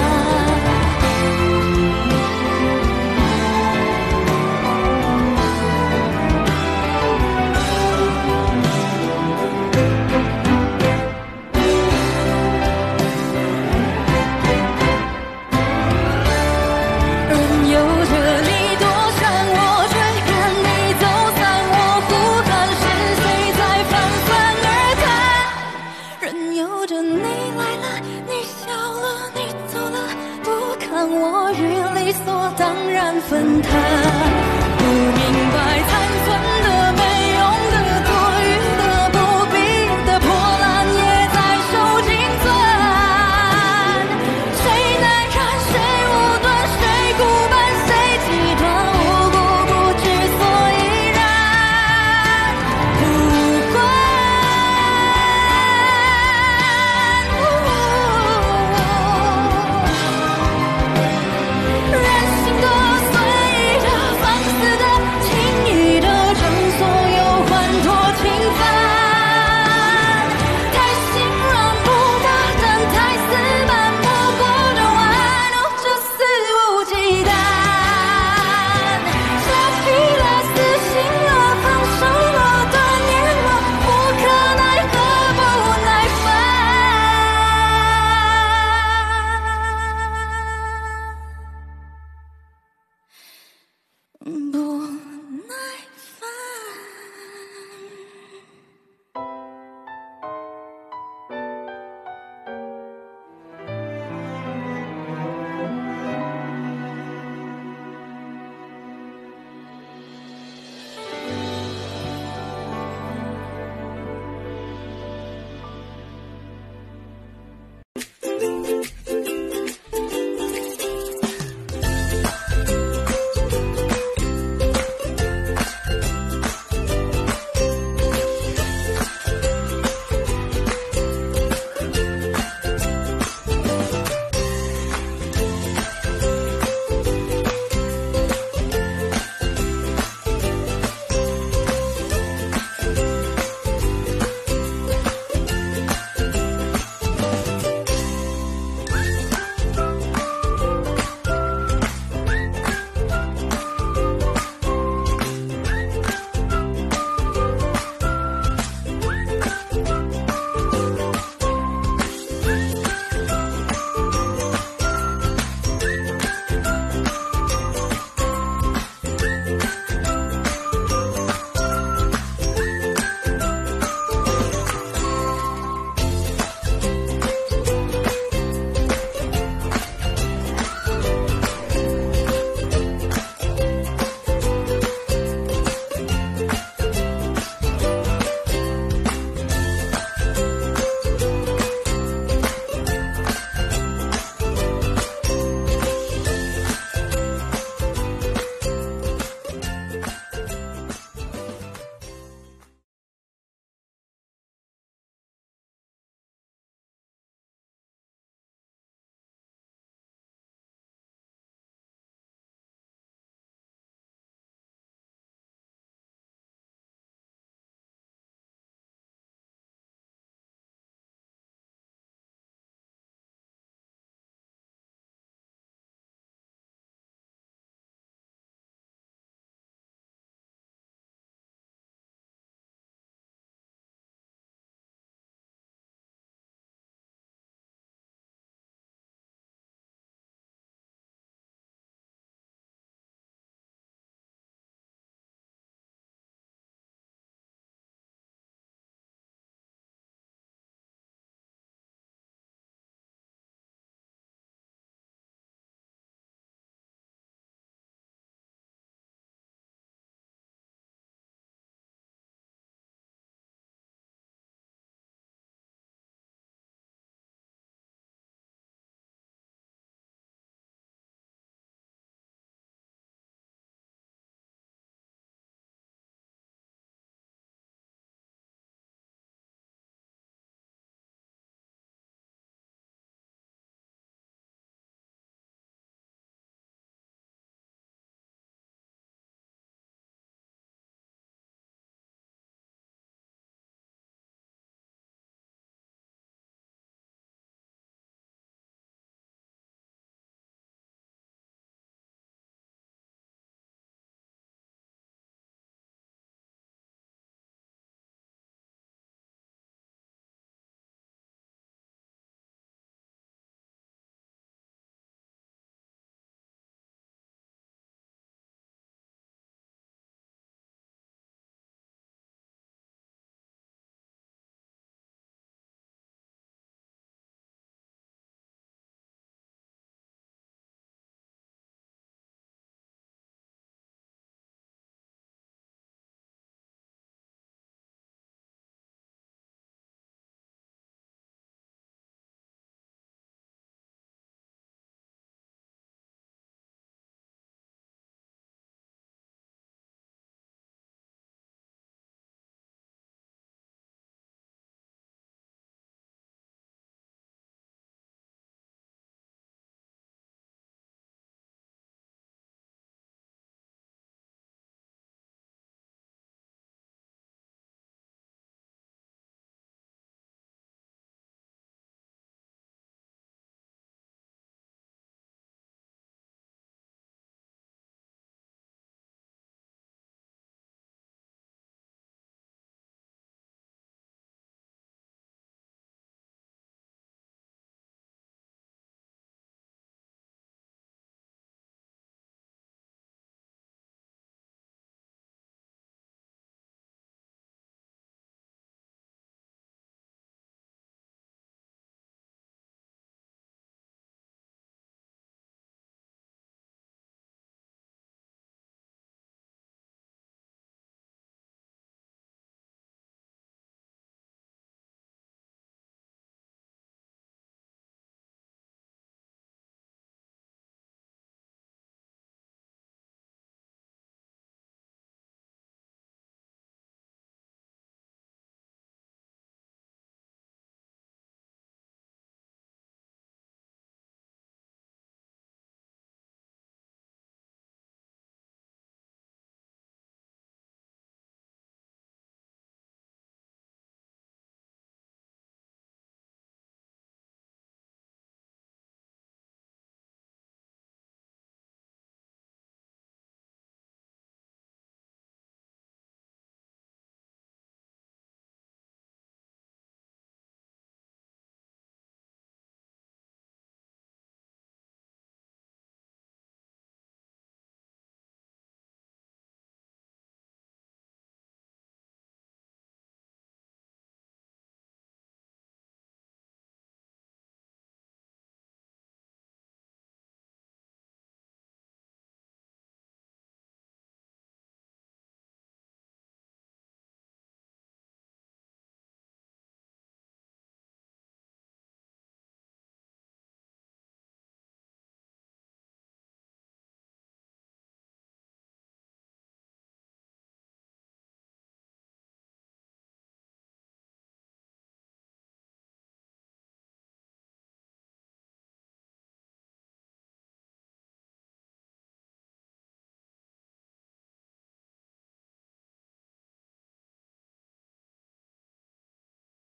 任由着你躲闪，我追赶你走散，我呼喊，是谁在泛泛而谈？任由着你来了，你笑了，你走了，不看我与理所当然分摊。不明白残存的、没用的、多余的、不必的、破烂也在手尽攥。谁难看，谁武断，谁孤单，谁极端，无故不知所以然。不管，任性的、随意的、放肆的、轻易的，将所有欢脱侵犯。太心软，不大胆，太死板，不果断，玩弄着肆无忌惮。舍弃了、死心了、放手了、断念了，无可奈何，不耐烦，不耐烦。